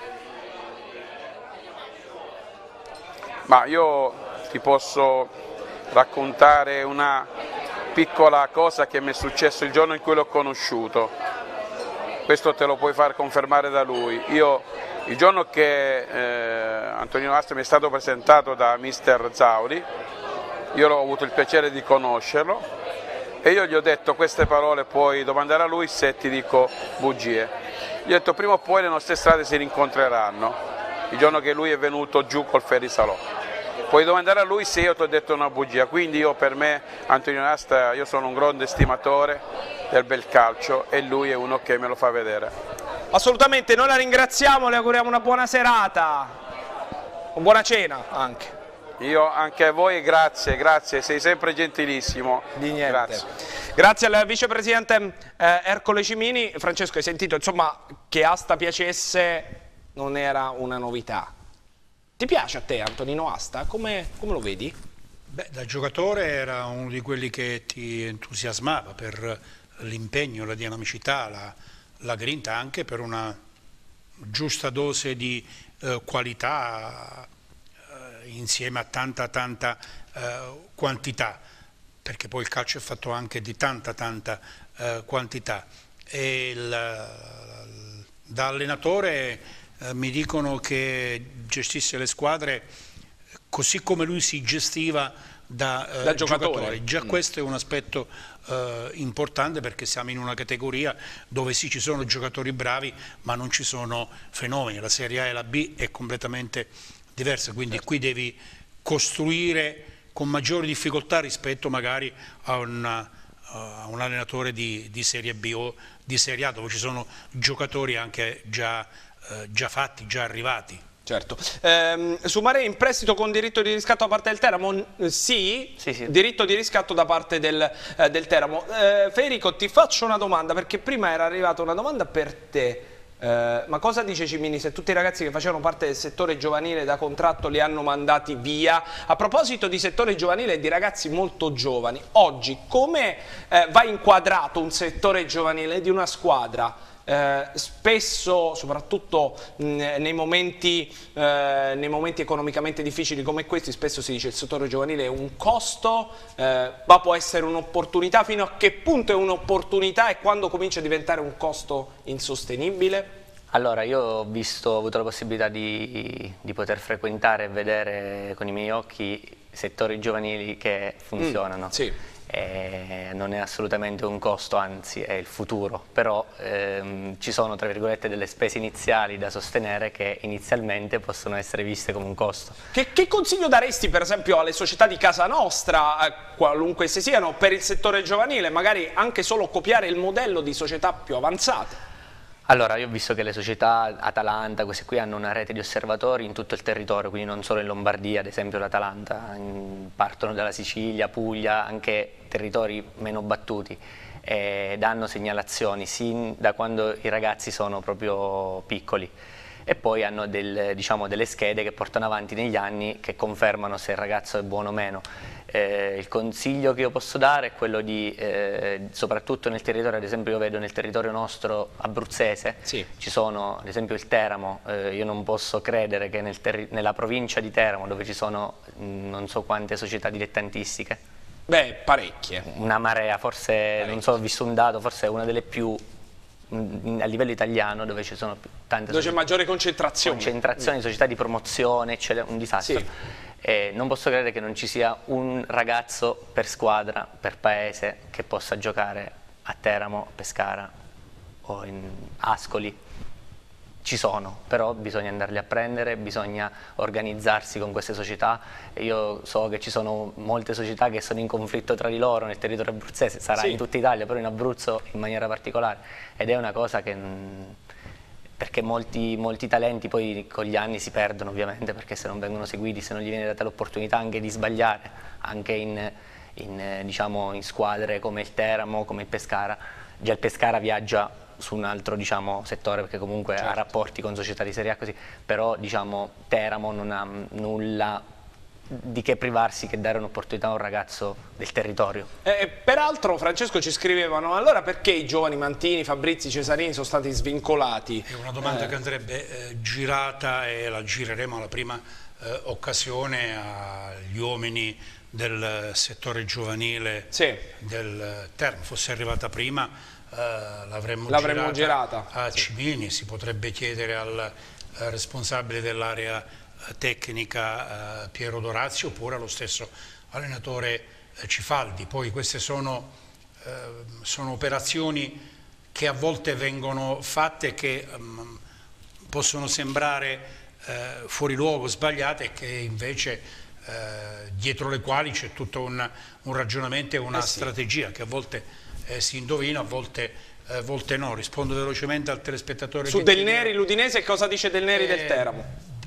Ma io ti posso raccontare una piccola cosa che mi è successo il giorno in cui l'ho conosciuto. Questo te lo puoi far confermare da lui. Il giorno che Antonino Asta mi è stato presentato da mister Zauri, io ho avuto il piacere di conoscerlo e io gli ho detto queste parole, puoi domandare a lui se ti dico bugie. Gli ho detto prima o poi le nostre strade si rincontreranno il giorno che lui è venuto giù col Ferrisalò. Puoi domandare a lui se io ti ho detto una bugia, quindi per me Antonio Nasta, io sono un grande stimatore del bel calcio e lui è uno che me lo fa vedere. Assolutamente, noi la ringraziamo, le auguriamo una buona serata, una buona cena anche. Io anche a voi grazie, sei sempre gentilissimo. Di niente. Grazie. Grazie al vicepresidente Ercole Cimini. Francesco, hai sentito insomma che Asta piacesse non era una novità. Ti piace a te Antonino Asta? Come lo vedi? Beh, da giocatore era uno di quelli che ti entusiasmava per l'impegno, la dinamicità, la grinta, anche per una giusta dose di qualità insieme a tanta quantità, perché poi il calcio è fatto anche di tanta quantità. E da allenatore mi dicono che gestisse le squadre così come lui si gestiva da giocatore. Già questo è un aspetto importante, perché siamo in una categoria dove sì, ci sono giocatori bravi ma non ci sono fenomeni. La Serie A e la B è completamente diversa, quindi qui devi costruire con maggiori difficoltà rispetto magari a un allenatore di Serie B o di Serie A, dove ci sono giocatori anche già fatti, già arrivati. Certo. Su Marè in prestito con diritto di riscatto da parte del Teramo? Sì. Diritto di riscatto da parte del Teramo. Federico, ti faccio una domanda, perché prima era arrivata una domanda per te. Ma cosa dice Cimini se tutti i ragazzi che facevano parte del settore giovanile da contratto li hanno mandati via? A proposito di settore giovanile e di ragazzi molto giovani, oggi come va inquadrato un settore giovanile di una squadra? Spesso, soprattutto nei momenti economicamente difficili come questi, spesso si dice che il settore giovanile è un costo, ma può essere un'opportunità. Fino a che punto è un'opportunità e quando comincia a diventare un costo insostenibile? Allora, io ho avuto la possibilità di poter frequentare e vedere con i miei occhi settori giovanili che funzionano. Sì. Non è assolutamente un costo, anzi è il futuro, però ci sono tra virgolette delle spese iniziali da sostenere che inizialmente possono essere viste come un costo. Che consiglio daresti per esempio alle società di casa nostra, qualunque esse siano, per il settore giovanile, magari anche solo copiare il modello di società più avanzate? Allora, io ho visto che le società Atalanta, queste qui, hanno una rete di osservatori in tutto il territorio, quindi non solo in Lombardia, ad esempio l'Atalanta, partono dalla Sicilia, Puglia, anche territori meno battuti, e danno segnalazioni sin da quando i ragazzi sono proprio piccoli. E poi hanno delle schede che portano avanti negli anni che confermano se il ragazzo è buono o meno. Il consiglio che io posso dare è quello di, soprattutto nel territorio, ad esempio io vedo nel territorio nostro abruzzese, sì, ci sono ad esempio il Teramo, io non posso credere che nella provincia di Teramo, dove ci sono non so quante società dilettantistiche. Beh, parecchie. Una marea, forse, parecchie. Non so, ho visto un dato, forse è una delle più a livello italiano dove ci sono tante dove c'è maggiore concentrazione di società di promozione, eccetera, un disastro. Sì. Non posso credere che non ci sia un ragazzo per squadra, per paese, che possa giocare a Teramo, Pescara o in Ascoli. Ci sono, però bisogna andarli a prendere, bisogna organizzarsi con queste società. E io so che ci sono molte società che sono in conflitto tra di loro nel territorio abruzzese, sarà sì, in tutta Italia, però in Abruzzo in maniera particolare, ed è una cosa che perché molti talenti poi con gli anni si perdono, ovviamente, perché se non vengono seguiti, se non gli viene data l'opportunità anche di sbagliare, anche diciamo, in squadre come il Teramo, come il Pescara. Già il Pescara viaggia su un altro, diciamo, settore, perché comunque ha rapporti con società di Serie A così, però, diciamo, Teramo non ha nulla di che privarsi che dare un'opportunità a un ragazzo del territorio. Peraltro, Francesco, ci scrivevano, allora perché i giovani Mantini, Fabrizi, Cesarini sono stati svincolati? È una domanda che andrebbe girata, e la gireremo alla prima occasione, agli uomini del settore giovanile del Teramo. Fosse arrivata prima l'avremmo girata a Cimini. Si potrebbe chiedere al responsabile dell'area tecnica Piero Dorazio, oppure allo stesso allenatore Cifaldi. Poi queste sono operazioni che a volte vengono fatte, che possono sembrare fuori luogo, sbagliate, e che invece dietro le quali c'è tutto un ragionamento e una strategia che a volte si indovina, a volte no. Rispondo velocemente al telespettatore. Su Del Neri, l'Udinese, cosa dice Del Neri del Teramo?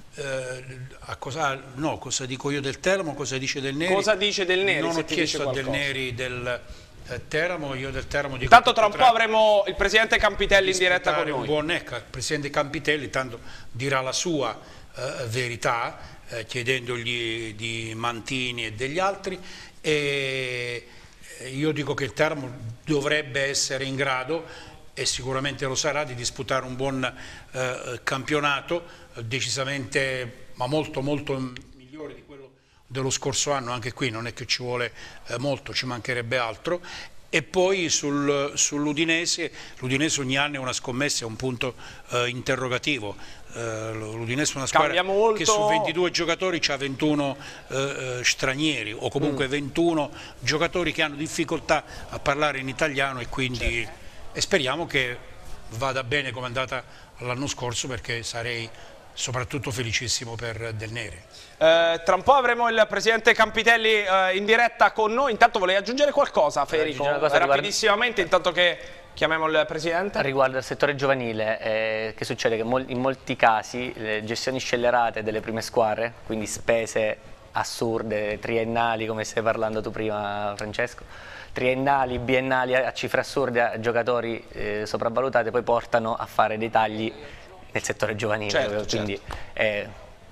Cosa dico io del Teramo, cosa dice Del Neri? Cosa dice Del Neri? Non ho chiesto a Del Neri del Teramo, io del Teramo dico. Tanto tra un po' avremo il presidente Campitelli in diretta con noi. Il presidente Campitelli tanto dirà la sua verità, chiedendogli di Mantini e degli altri, e io dico che il Teramo dovrebbe essere in grado, e sicuramente lo sarà, di disputare un buon campionato, decisamente, ma molto migliore di quello dello scorso anno. Anche qui non è che ci vuole molto, ci mancherebbe altro. E poi sull'Udinese, l'Udinese ogni anno è una scommessa, è un punto interrogativo. L'Udinese è una squadra che su 22 giocatori ha 21 stranieri, o comunque 21 giocatori che hanno difficoltà a parlare in italiano, e quindi e speriamo che vada bene come è andata l'anno scorso, perché sarei soprattutto felicissimo per Del Neri. Tra un po' avremo il presidente Campitelli in diretta con noi. Intanto volevi aggiungere qualcosa, Federico? Rapidissimamente, intanto che chiamiamo il presidente. Riguardo al settore giovanile, che succede che in molti casi le gestioni scellerate delle prime squadre, quindi spese assurde, triennali, come stai parlando tu prima, Francesco, triennali, biennali a cifre assurde, a giocatori sopravvalutati, poi portano a fare dei tagli nel settore giovanile, quindi è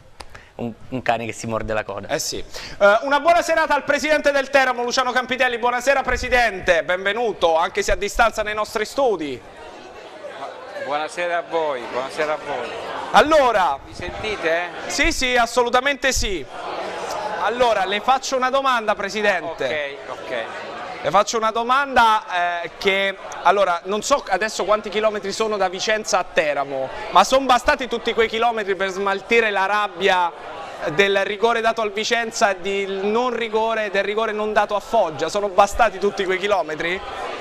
un cane che si morde la coda. Una buona serata al presidente del Teramo, Luciano Campitelli. Buonasera presidente, benvenuto, anche se a distanza, nei nostri studi. Buonasera a voi, buonasera a voi. Allora, mi sentite? Sì, assolutamente sì. Allora, le faccio una domanda, presidente. Ok. Le faccio una domanda allora, non so adesso quanti chilometri sono da Vicenza a Teramo, ma sono bastati tutti quei chilometri per smaltire la rabbia del rigore dato al Vicenza e del rigore non dato a Foggia? Sono bastati tutti quei chilometri?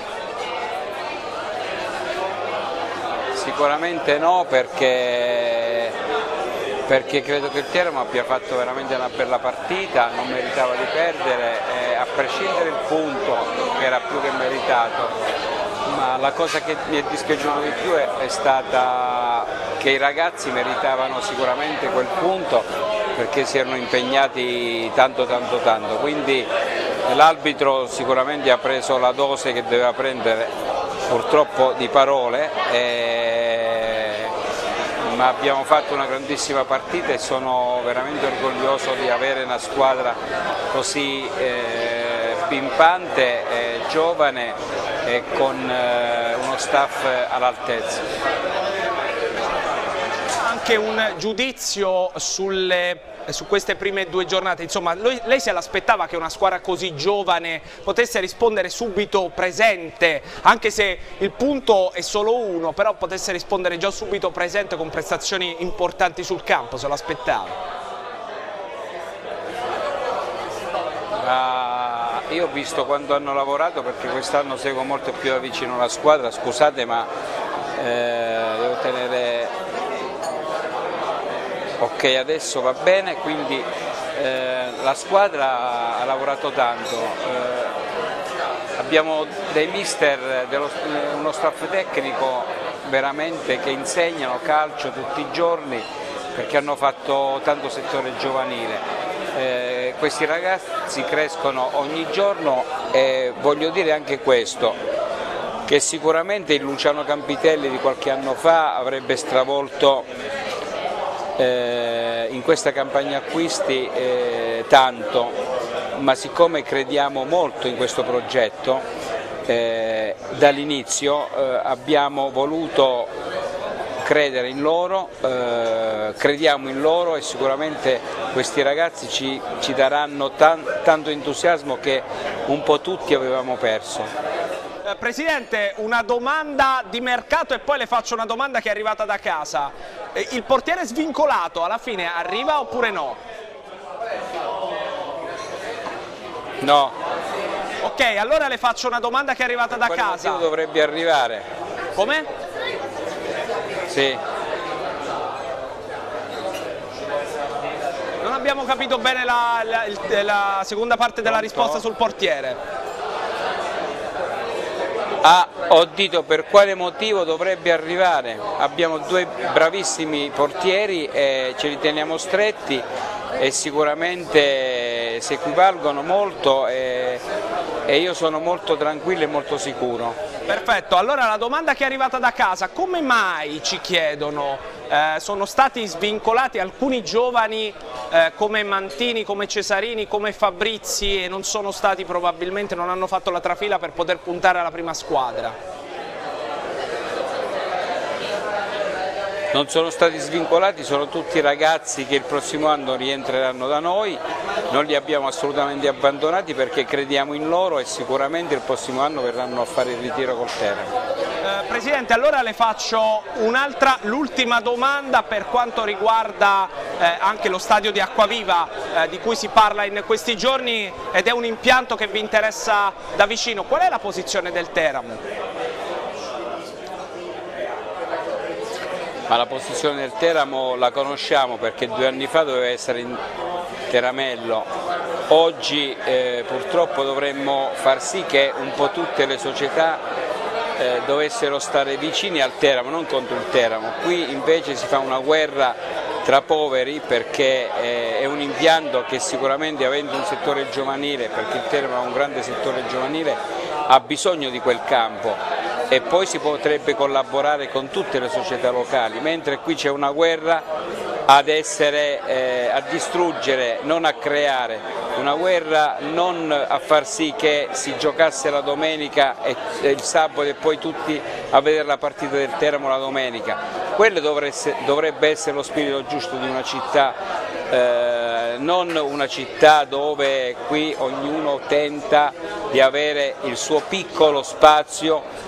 Sicuramente no, perché credo che il Teramo abbia fatto veramente una bella partita, non meritava di perdere, a prescindere il punto che era più che meritato, ma la cosa che mi è dispiaciuto di più è stata che i ragazzi meritavano sicuramente quel punto, perché si erano impegnati tanto, quindi l'arbitro sicuramente ha preso la dose che doveva prendere, purtroppo di parole, ma abbiamo fatto una grandissima partita e sono veramente orgoglioso di avere una squadra così pimpante, giovane e con uno staff all'altezza. Anche un giudizio su queste prime due giornate, insomma, lei se l'aspettava che una squadra così giovane potesse rispondere subito presente, anche se il punto è solo uno, però potesse rispondere già subito presente con prestazioni importanti sul campo, se l'aspettava? Io ho visto quando hanno lavorato, perché quest'anno seguo molto più da vicino la squadra, scusate ma devo tenere... Ok, adesso va bene, quindi la squadra ha lavorato tanto, abbiamo dei mister, uno staff tecnico veramente che insegnano calcio tutti i giorni, perché hanno fatto tanto settore giovanile. Questi ragazzi crescono ogni giorno e voglio dire anche questo, che sicuramente il Luciano Campitelli di qualche anno fa avrebbe stravolto in questa campagna acquisti tanto, ma siccome crediamo molto in questo progetto, dall'inizio abbiamo voluto credere in loro, crediamo in loro e sicuramente questi ragazzi ci daranno tanto entusiasmo che un po' tutti avevamo perso. Presidente, una domanda di mercato e poi le faccio una domanda che è arrivata da casa. Il portiere svincolato alla fine arriva oppure no? No. Ok, allora le faccio una domanda che è arrivata da casa. Quale dovrebbe arrivare? Come? Sì. abbiamo capito bene la seconda parte della risposta sul portiere. Ho detto per quale motivo dovrebbe arrivare. Abbiamo due bravissimi portieri e ce li teniamo stretti e sicuramente si equivalgono molto e io sono molto tranquillo e molto sicuro. Perfetto, allora la domanda che è arrivata da casa: come mai, ci chiedono, sono stati svincolati alcuni giovani come Mantini, come Cesarini, come Fabrizi e non sono stati probabilmente, non hanno fatto la trafila per poter puntare alla prima squadra? Non sono stati svincolati, sono tutti ragazzi che il prossimo anno rientreranno da noi, non li abbiamo assolutamente abbandonati perché crediamo in loro e sicuramente il prossimo anno verranno a fare il ritiro col Teramo. Presidente, allora le faccio l'ultima domanda per quanto riguarda anche lo stadio di Acquaviva di cui si parla in questi giorni ed è un impianto che vi interessa da vicino. Qual è la posizione del Teramo? Ma la posizione del Teramo la conosciamo perché 2 anni fa doveva essere in Teramello, oggi purtroppo dovremmo far sì che un po' tutte le società dovessero stare vicini al Teramo, non contro il Teramo. Qui invece si fa una guerra tra poveri perché è un impianto che sicuramente, avendo un settore giovanile, perché il Teramo ha un grande settore giovanile, ha bisogno di quel campo e poi si potrebbe collaborare con tutte le società locali, mentre qui c'è una guerra a distruggere, non a creare, una guerra non a far sì che si giocasse la domenica e il sabato e poi tutti a vedere la partita del Teramo la domenica. Quello dovrebbe essere lo spirito giusto di una città, non una città dove qui ognuno tenta di avere il suo piccolo spazio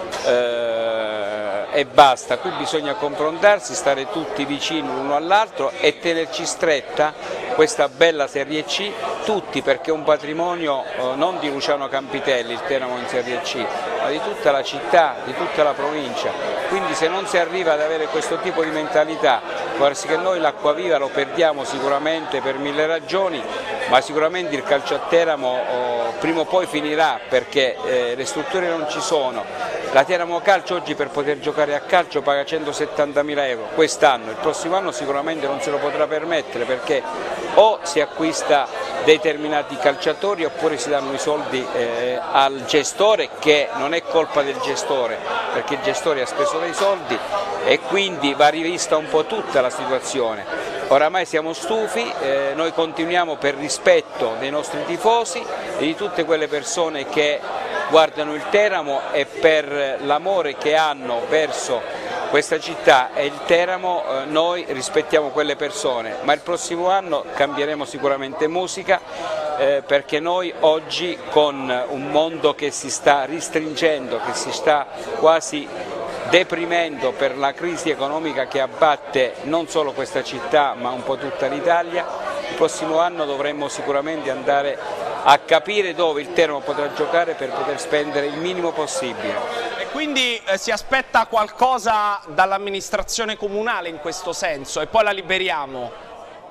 e basta. Qui bisogna confrontarsi, stare tutti vicini l'uno all'altro e tenerci stretta questa bella Serie C, tutti, perché è un patrimonio non di Luciano Campitelli il Teramo in Serie C, ma di tutta la città, di tutta la provincia. Quindi se non si arriva ad avere questo tipo di mentalità, può darsi che noi l'Acquaviva lo perdiamo sicuramente per 1000 ragioni, ma sicuramente il calcio a Teramo prima o poi finirà perché le strutture non ci sono. La Teramo Calcio oggi per poter giocare a calcio paga 170.000 euro quest'anno, il prossimo anno sicuramente non se lo potrà permettere perché o si acquista determinati calciatori oppure si danno i soldi al gestore, che non è colpa del gestore perché il gestore ha speso dei soldi e quindi va rivista un po' tutta la situazione. Oramai siamo stufi, noi continuiamo per rispetto dei nostri tifosi e di tutte quelle persone che guardano il Teramo e per l'amore che hanno verso questa città e il Teramo, noi rispettiamo quelle persone, ma il prossimo anno cambieremo sicuramente musica perché noi oggi, con un mondo che si sta ristringendo, che si sta quasi deprimendo per la crisi economica che abbatte non solo questa città ma un po' tutta l'Italia, il prossimo anno dovremmo sicuramente andare a capire dove il Teramo potrà giocare per poter spendere il minimo possibile. E quindi si aspetta qualcosa dall'amministrazione comunale in questo senso e poi la liberiamo?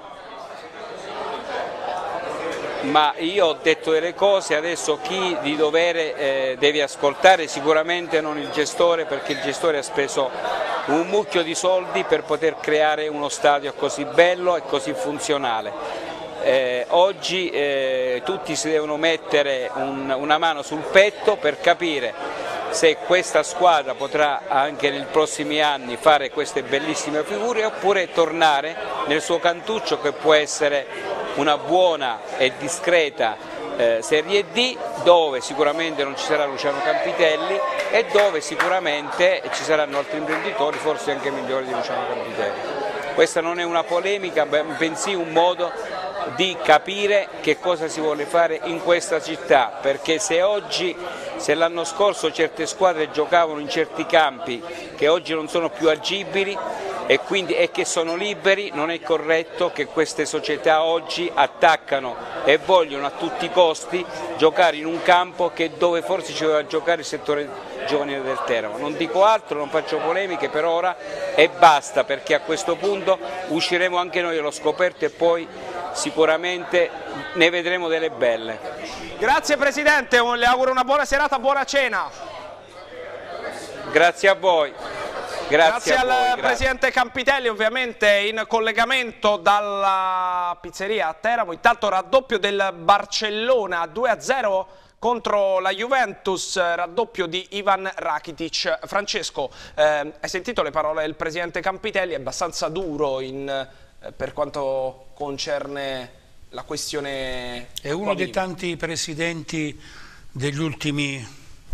Ma io ho detto delle cose, adesso chi di dovere deve ascoltare, sicuramente non il gestore, perché il gestore ha speso un mucchio di soldi per poter creare uno stadio così bello e così funzionale. Oggi tutti si devono mettere una mano sul petto per capire se questa squadra potrà anche nei prossimi anni fare queste bellissime figure oppure tornare nel suo cantuccio, che può essere una buona e discreta Serie D, dove sicuramente non ci sarà Luciano Campitelli e dove sicuramente ci saranno altri imprenditori, forse anche migliori di Luciano Campitelli. Questa non è una polemica, bensì un modo di capire che cosa si vuole fare in questa città, perché se l'anno scorso certe squadre giocavano in certi campi che oggi non sono più agibili e che sono liberi, non è corretto che queste società oggi attaccano e vogliono a tutti i costi giocare in un campo dove forse ci doveva giocare il settore giovanile del Teramo. Non dico altro, non faccio polemiche per ora e basta, perché a questo punto usciremo anche noi allo scoperto e poi sicuramente ne vedremo delle belle. Grazie Presidente, le auguro una buona serata, buona cena. Grazie a voi. Grazie al Presidente Campitelli, ovviamente in collegamento dalla pizzeria a Teramo. Intanto raddoppio del Barcellona 2-0 contro la Juventus, raddoppio di Ivan Rakitic. Francesco, hai sentito le parole del Presidente Campitelli, è abbastanza duro per quanto concerne la questione. È uno dei tanti presidenti degli ultimi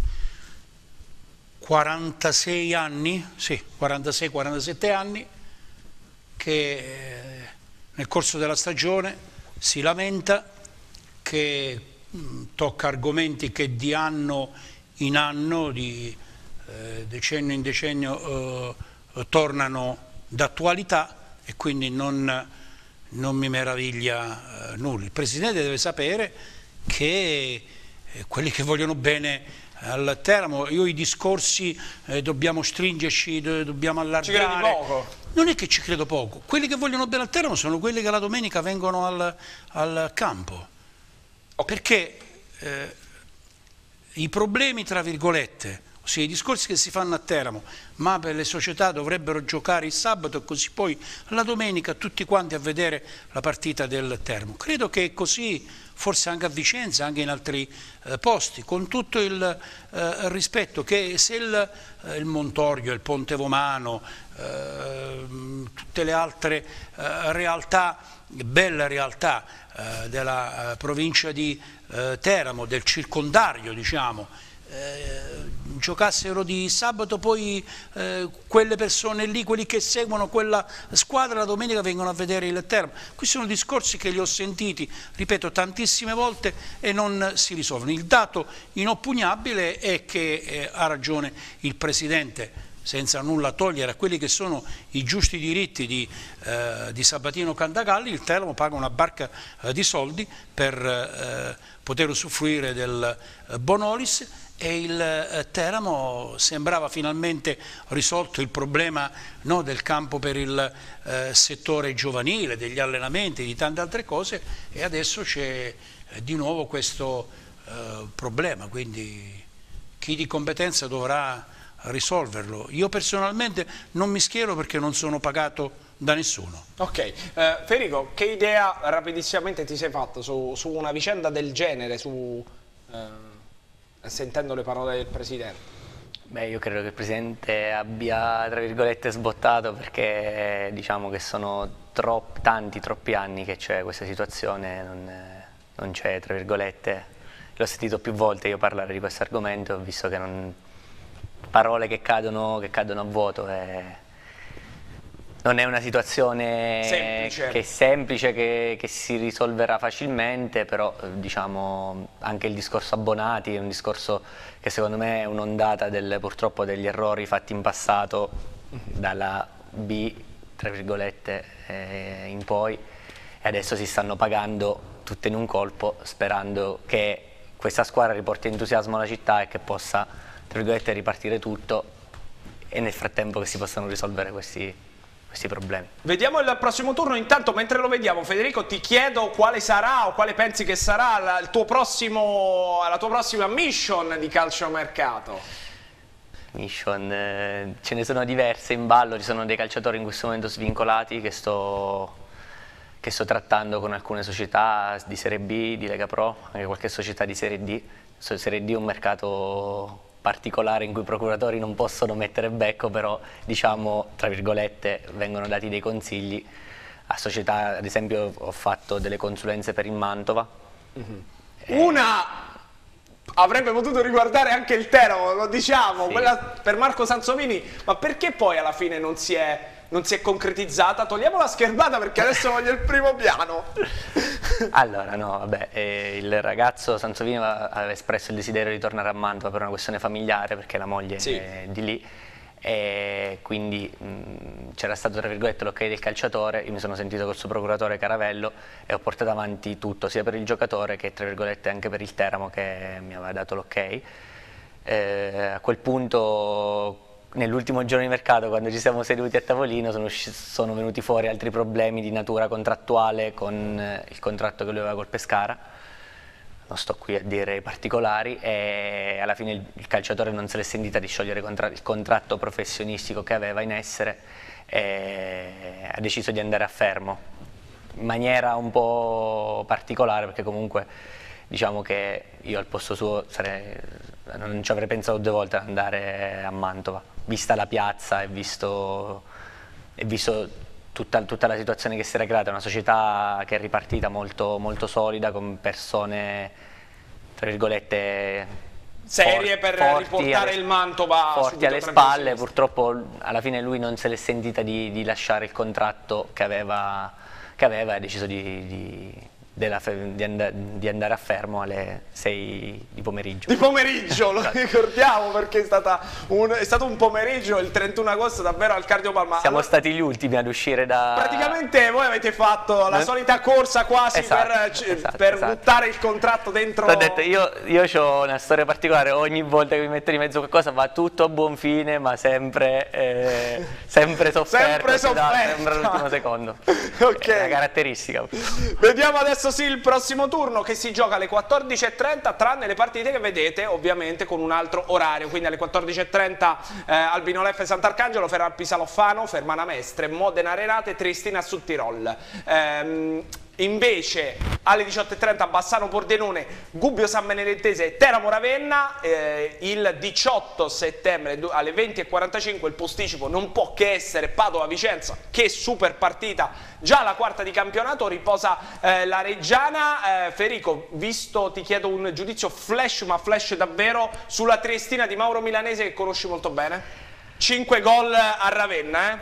46 anni, sì, 46-47 anni, che nel corso della stagione si lamenta, che tocca argomenti che di anno in anno, di decennio in decennio tornano d'attualità, e quindi non mi meraviglia nulla. Il Presidente deve sapere che quelli che vogliono bene al Teramo, io i discorsi dobbiamo stringerci, dobbiamo allargare. Ci credi poco? Non è che ci credo poco, quelli che vogliono bene al Teramo sono quelli che la domenica vengono al campo, perché i problemi, tra virgolette, ossia i discorsi che si fanno a Teramo, ma per le società dovrebbero giocare il sabato e così poi la domenica tutti quanti a vedere la partita del Teramo. Credo che è così, forse anche a Vicenza, anche in altri posti, con tutto il rispetto che se il Montorio, il Ponte Vomano, tutte le altre realtà, belle realtà della provincia di Teramo, del circondario, diciamo, giocassero di sabato, poi quelle persone lì, quelli che seguono quella squadra, la domenica vengono a vedere il Teramo. Questi sono discorsi che li ho sentiti, ripeto, tantissime volte e non si risolvono. Il dato inoppugnabile è che ha ragione il Presidente, senza nulla togliere a quelli che sono i giusti diritti di Sabatino Cantagalli. Il Teramo paga una barca di soldi per poter usufruire del Bonolis, e il Teramo sembrava finalmente risolto il problema, no, del campo per il settore giovanile, degli allenamenti, di tante altre cose, e adesso c'è di nuovo questo problema, quindi chi di competenza dovrà risolverlo. Io personalmente non mi schiero perché non sono pagato da nessuno. Ok, Federico, che idea rapidissimamente ti sei fatto su una vicenda del genere, sentendo le parole del Presidente? Beh, io credo che il Presidente abbia, tra virgolette, sbottato, perché diciamo che sono troppi anni che c'è questa situazione, non c'è, tra virgolette, l'ho sentito più volte io parlare di questo argomento, ho visto che parole che cadono a vuoto, non è una situazione semplice che si risolverà facilmente, però diciamo anche il discorso abbonati è un discorso che secondo me è un'ondata purtroppo degli errori fatti in passato dalla B, tra virgolette, in poi, e adesso si stanno pagando tutte in un colpo, sperando che questa squadra riporti entusiasmo alla città e che possa, tra virgolette, ripartire tutto, e nel frattempo che si possano risolvere questi problemi. Vediamo il prossimo turno. Intanto, mentre lo vediamo, Federico, ti chiedo quale sarà o quale pensi che sarà la tua prossima mission di calciomercato. Mission, ce ne sono diverse in ballo, ci sono dei calciatori in questo momento svincolati che sto trattando con alcune società di Serie B, di Lega Pro, anche qualche società di Serie D. Serie D è un mercato particolare in cui i procuratori non possono mettere becco, però diciamo, tra virgolette, vengono dati dei consigli a società. Ad esempio ho fatto delle consulenze per il Mantova. Una avrebbe potuto riguardare anche il Teramo, lo diciamo, sì, quella per Marco Sansovini, ma perché poi alla fine non si è concretizzata? Togliamo la schermata perché adesso voglio il primo piano. Allora, no, vabbè, il ragazzo Sansovini aveva espresso il desiderio di tornare a Mantova per una questione familiare, perché la moglie è di lì, e quindi c'era stato, tra virgolette, l'ok del calciatore. Io mi sono sentito col suo procuratore Caravello e ho portato avanti tutto, sia per il giocatore che, tra virgolette, anche per il Teramo, che mi aveva dato l'ok. A quel punto nell'ultimo giorno di mercato, quando ci siamo seduti a tavolino, sono venuti fuori altri problemi di natura contrattuale con il contratto che lui aveva col Pescara. Non sto qui a dire i particolari, e alla fine il calciatore non se l'è sentita di sciogliere il contratto professionistico che aveva in essere e ha deciso di andare a fermo, in maniera un po' particolare, perché comunque diciamo che io al posto suo non ci avrei pensato 2 volte ad andare a Mantova, vista la piazza e visto tutta la situazione che si era creata, una società che è ripartita molto, molto solida, con persone, tra virgolette, serie per riportare il Mantova forti alle spalle. Purtroppo alla fine lui non se l'è sentita di lasciare il contratto che aveva e ha deciso di andare a fermo alle 6 di pomeriggio. Di pomeriggio, lo ricordiamo, perché è stato un pomeriggio, il 31 agosto, davvero al Cardiopalma. Siamo stati gli ultimi ad uscire da... Praticamente voi avete fatto la solita corsa quasi per buttare il contratto dentro... T'ho detto, io ho una storia particolare, ogni volta che mi metto di mezzo qualcosa va tutto a buon fine, ma sempre sofferto, sembra l'ultimo secondo. Ok. È una caratteristica. Vediamo adesso il prossimo turno, che si gioca alle 14:30, tranne le partite che vedete ovviamente con un altro orario, quindi alle 14:30 Albino Leffe Sant'Arcangelo, Ferrar Pisaloffano, Fermana Mestre, Modena Renate, Triestina Sud-Tirol. Invece alle 18:30 Bassano Pordenone, Gubbio San Benedettese e Teramo Ravenna. Il 18 settembre alle 20:45 il posticipo non può che essere Padova Vicenza, che super partita, già la quarta di campionato, riposa la Reggiana. Federico, ti chiedo un giudizio flash, ma flash davvero, sulla Triestina di Mauro Milanese, che conosci molto bene. 5 gol a Ravenna.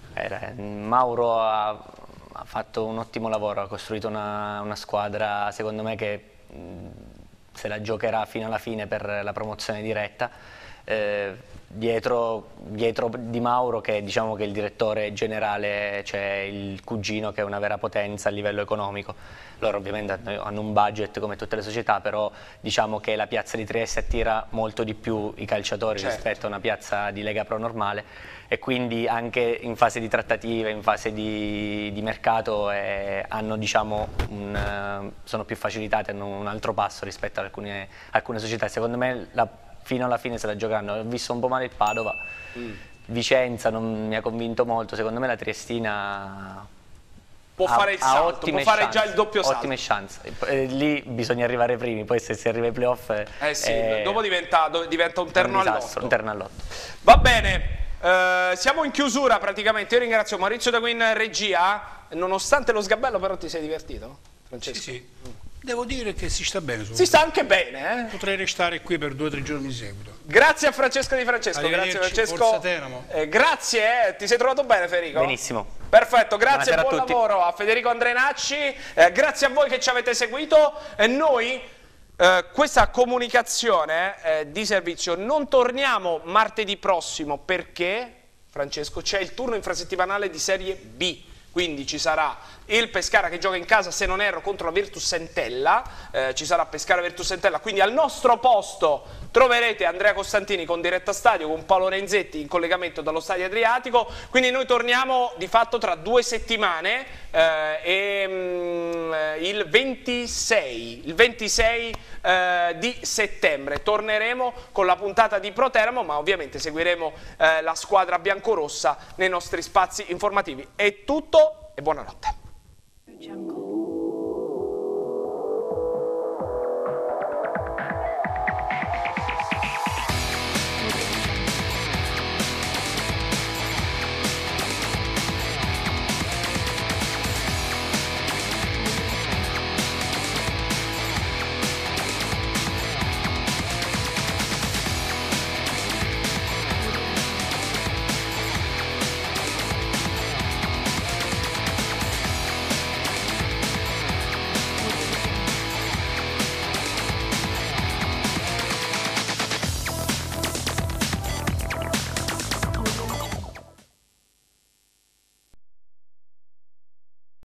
Mauro ha fatto un ottimo lavoro, ha costruito una squadra secondo me che se la giocherà fino alla fine per la promozione diretta. Dietro di Mauro, che diciamo che il direttore generale, c'è il cugino che è una vera potenza a livello economico. Loro ovviamente hanno un budget come tutte le società, però diciamo che la piazza di Trieste attira molto di più i calciatori rispetto a una piazza di Lega Pro normale, e quindi anche in fase di trattative, in fase di mercato hanno, diciamo, sono più facilitati, hanno un altro passo rispetto ad alcune società. Secondo me fino alla fine se la giocheranno. Ho visto un po' male il Padova, Vicenza non mi ha convinto molto. Secondo me la Triestina può fare il salto, può fare già il doppio salto. Ottime chance. Lì bisogna arrivare primi, poi se si arriva ai playoff dopo diventa un terno all'otto. Va bene, siamo in chiusura praticamente. Io ringrazio Maurizio Da Guin in regia. Nonostante lo sgabello, però ti sei divertito, Francesco? Sì. Devo dire che si sta bene. Si sta anche bene, Potrei restare qui per 2 o 3 giorni di seguito. Grazie a Francesco Di Francesco. Grazie Francesco. Forza Teramo. Grazie, ti sei trovato bene, Federico? Benissimo. Perfetto, grazie e buon lavoro a Federico Andrenacci. Grazie a voi che ci avete seguito. Noi questa comunicazione di servizio non torniamo martedì prossimo, perché, Francesco, c'è il turno infrasettimanale di Serie B. Quindi ci sarà il Pescara che gioca in casa, se non erro, contro la Virtus Entella, ci sarà Pescara Virtus Entella, quindi al nostro posto troverete Andrea Costantini con Diretta Stadio, con Paolo Renzetti in collegamento dallo Stadio Adriatico. Quindi noi torniamo di fatto tra 2 settimane, il 26 di settembre torneremo con la puntata di Pro Teramo, ma ovviamente seguiremo la squadra biancorossa nei nostri spazi informativi. È tutto e buonanotte.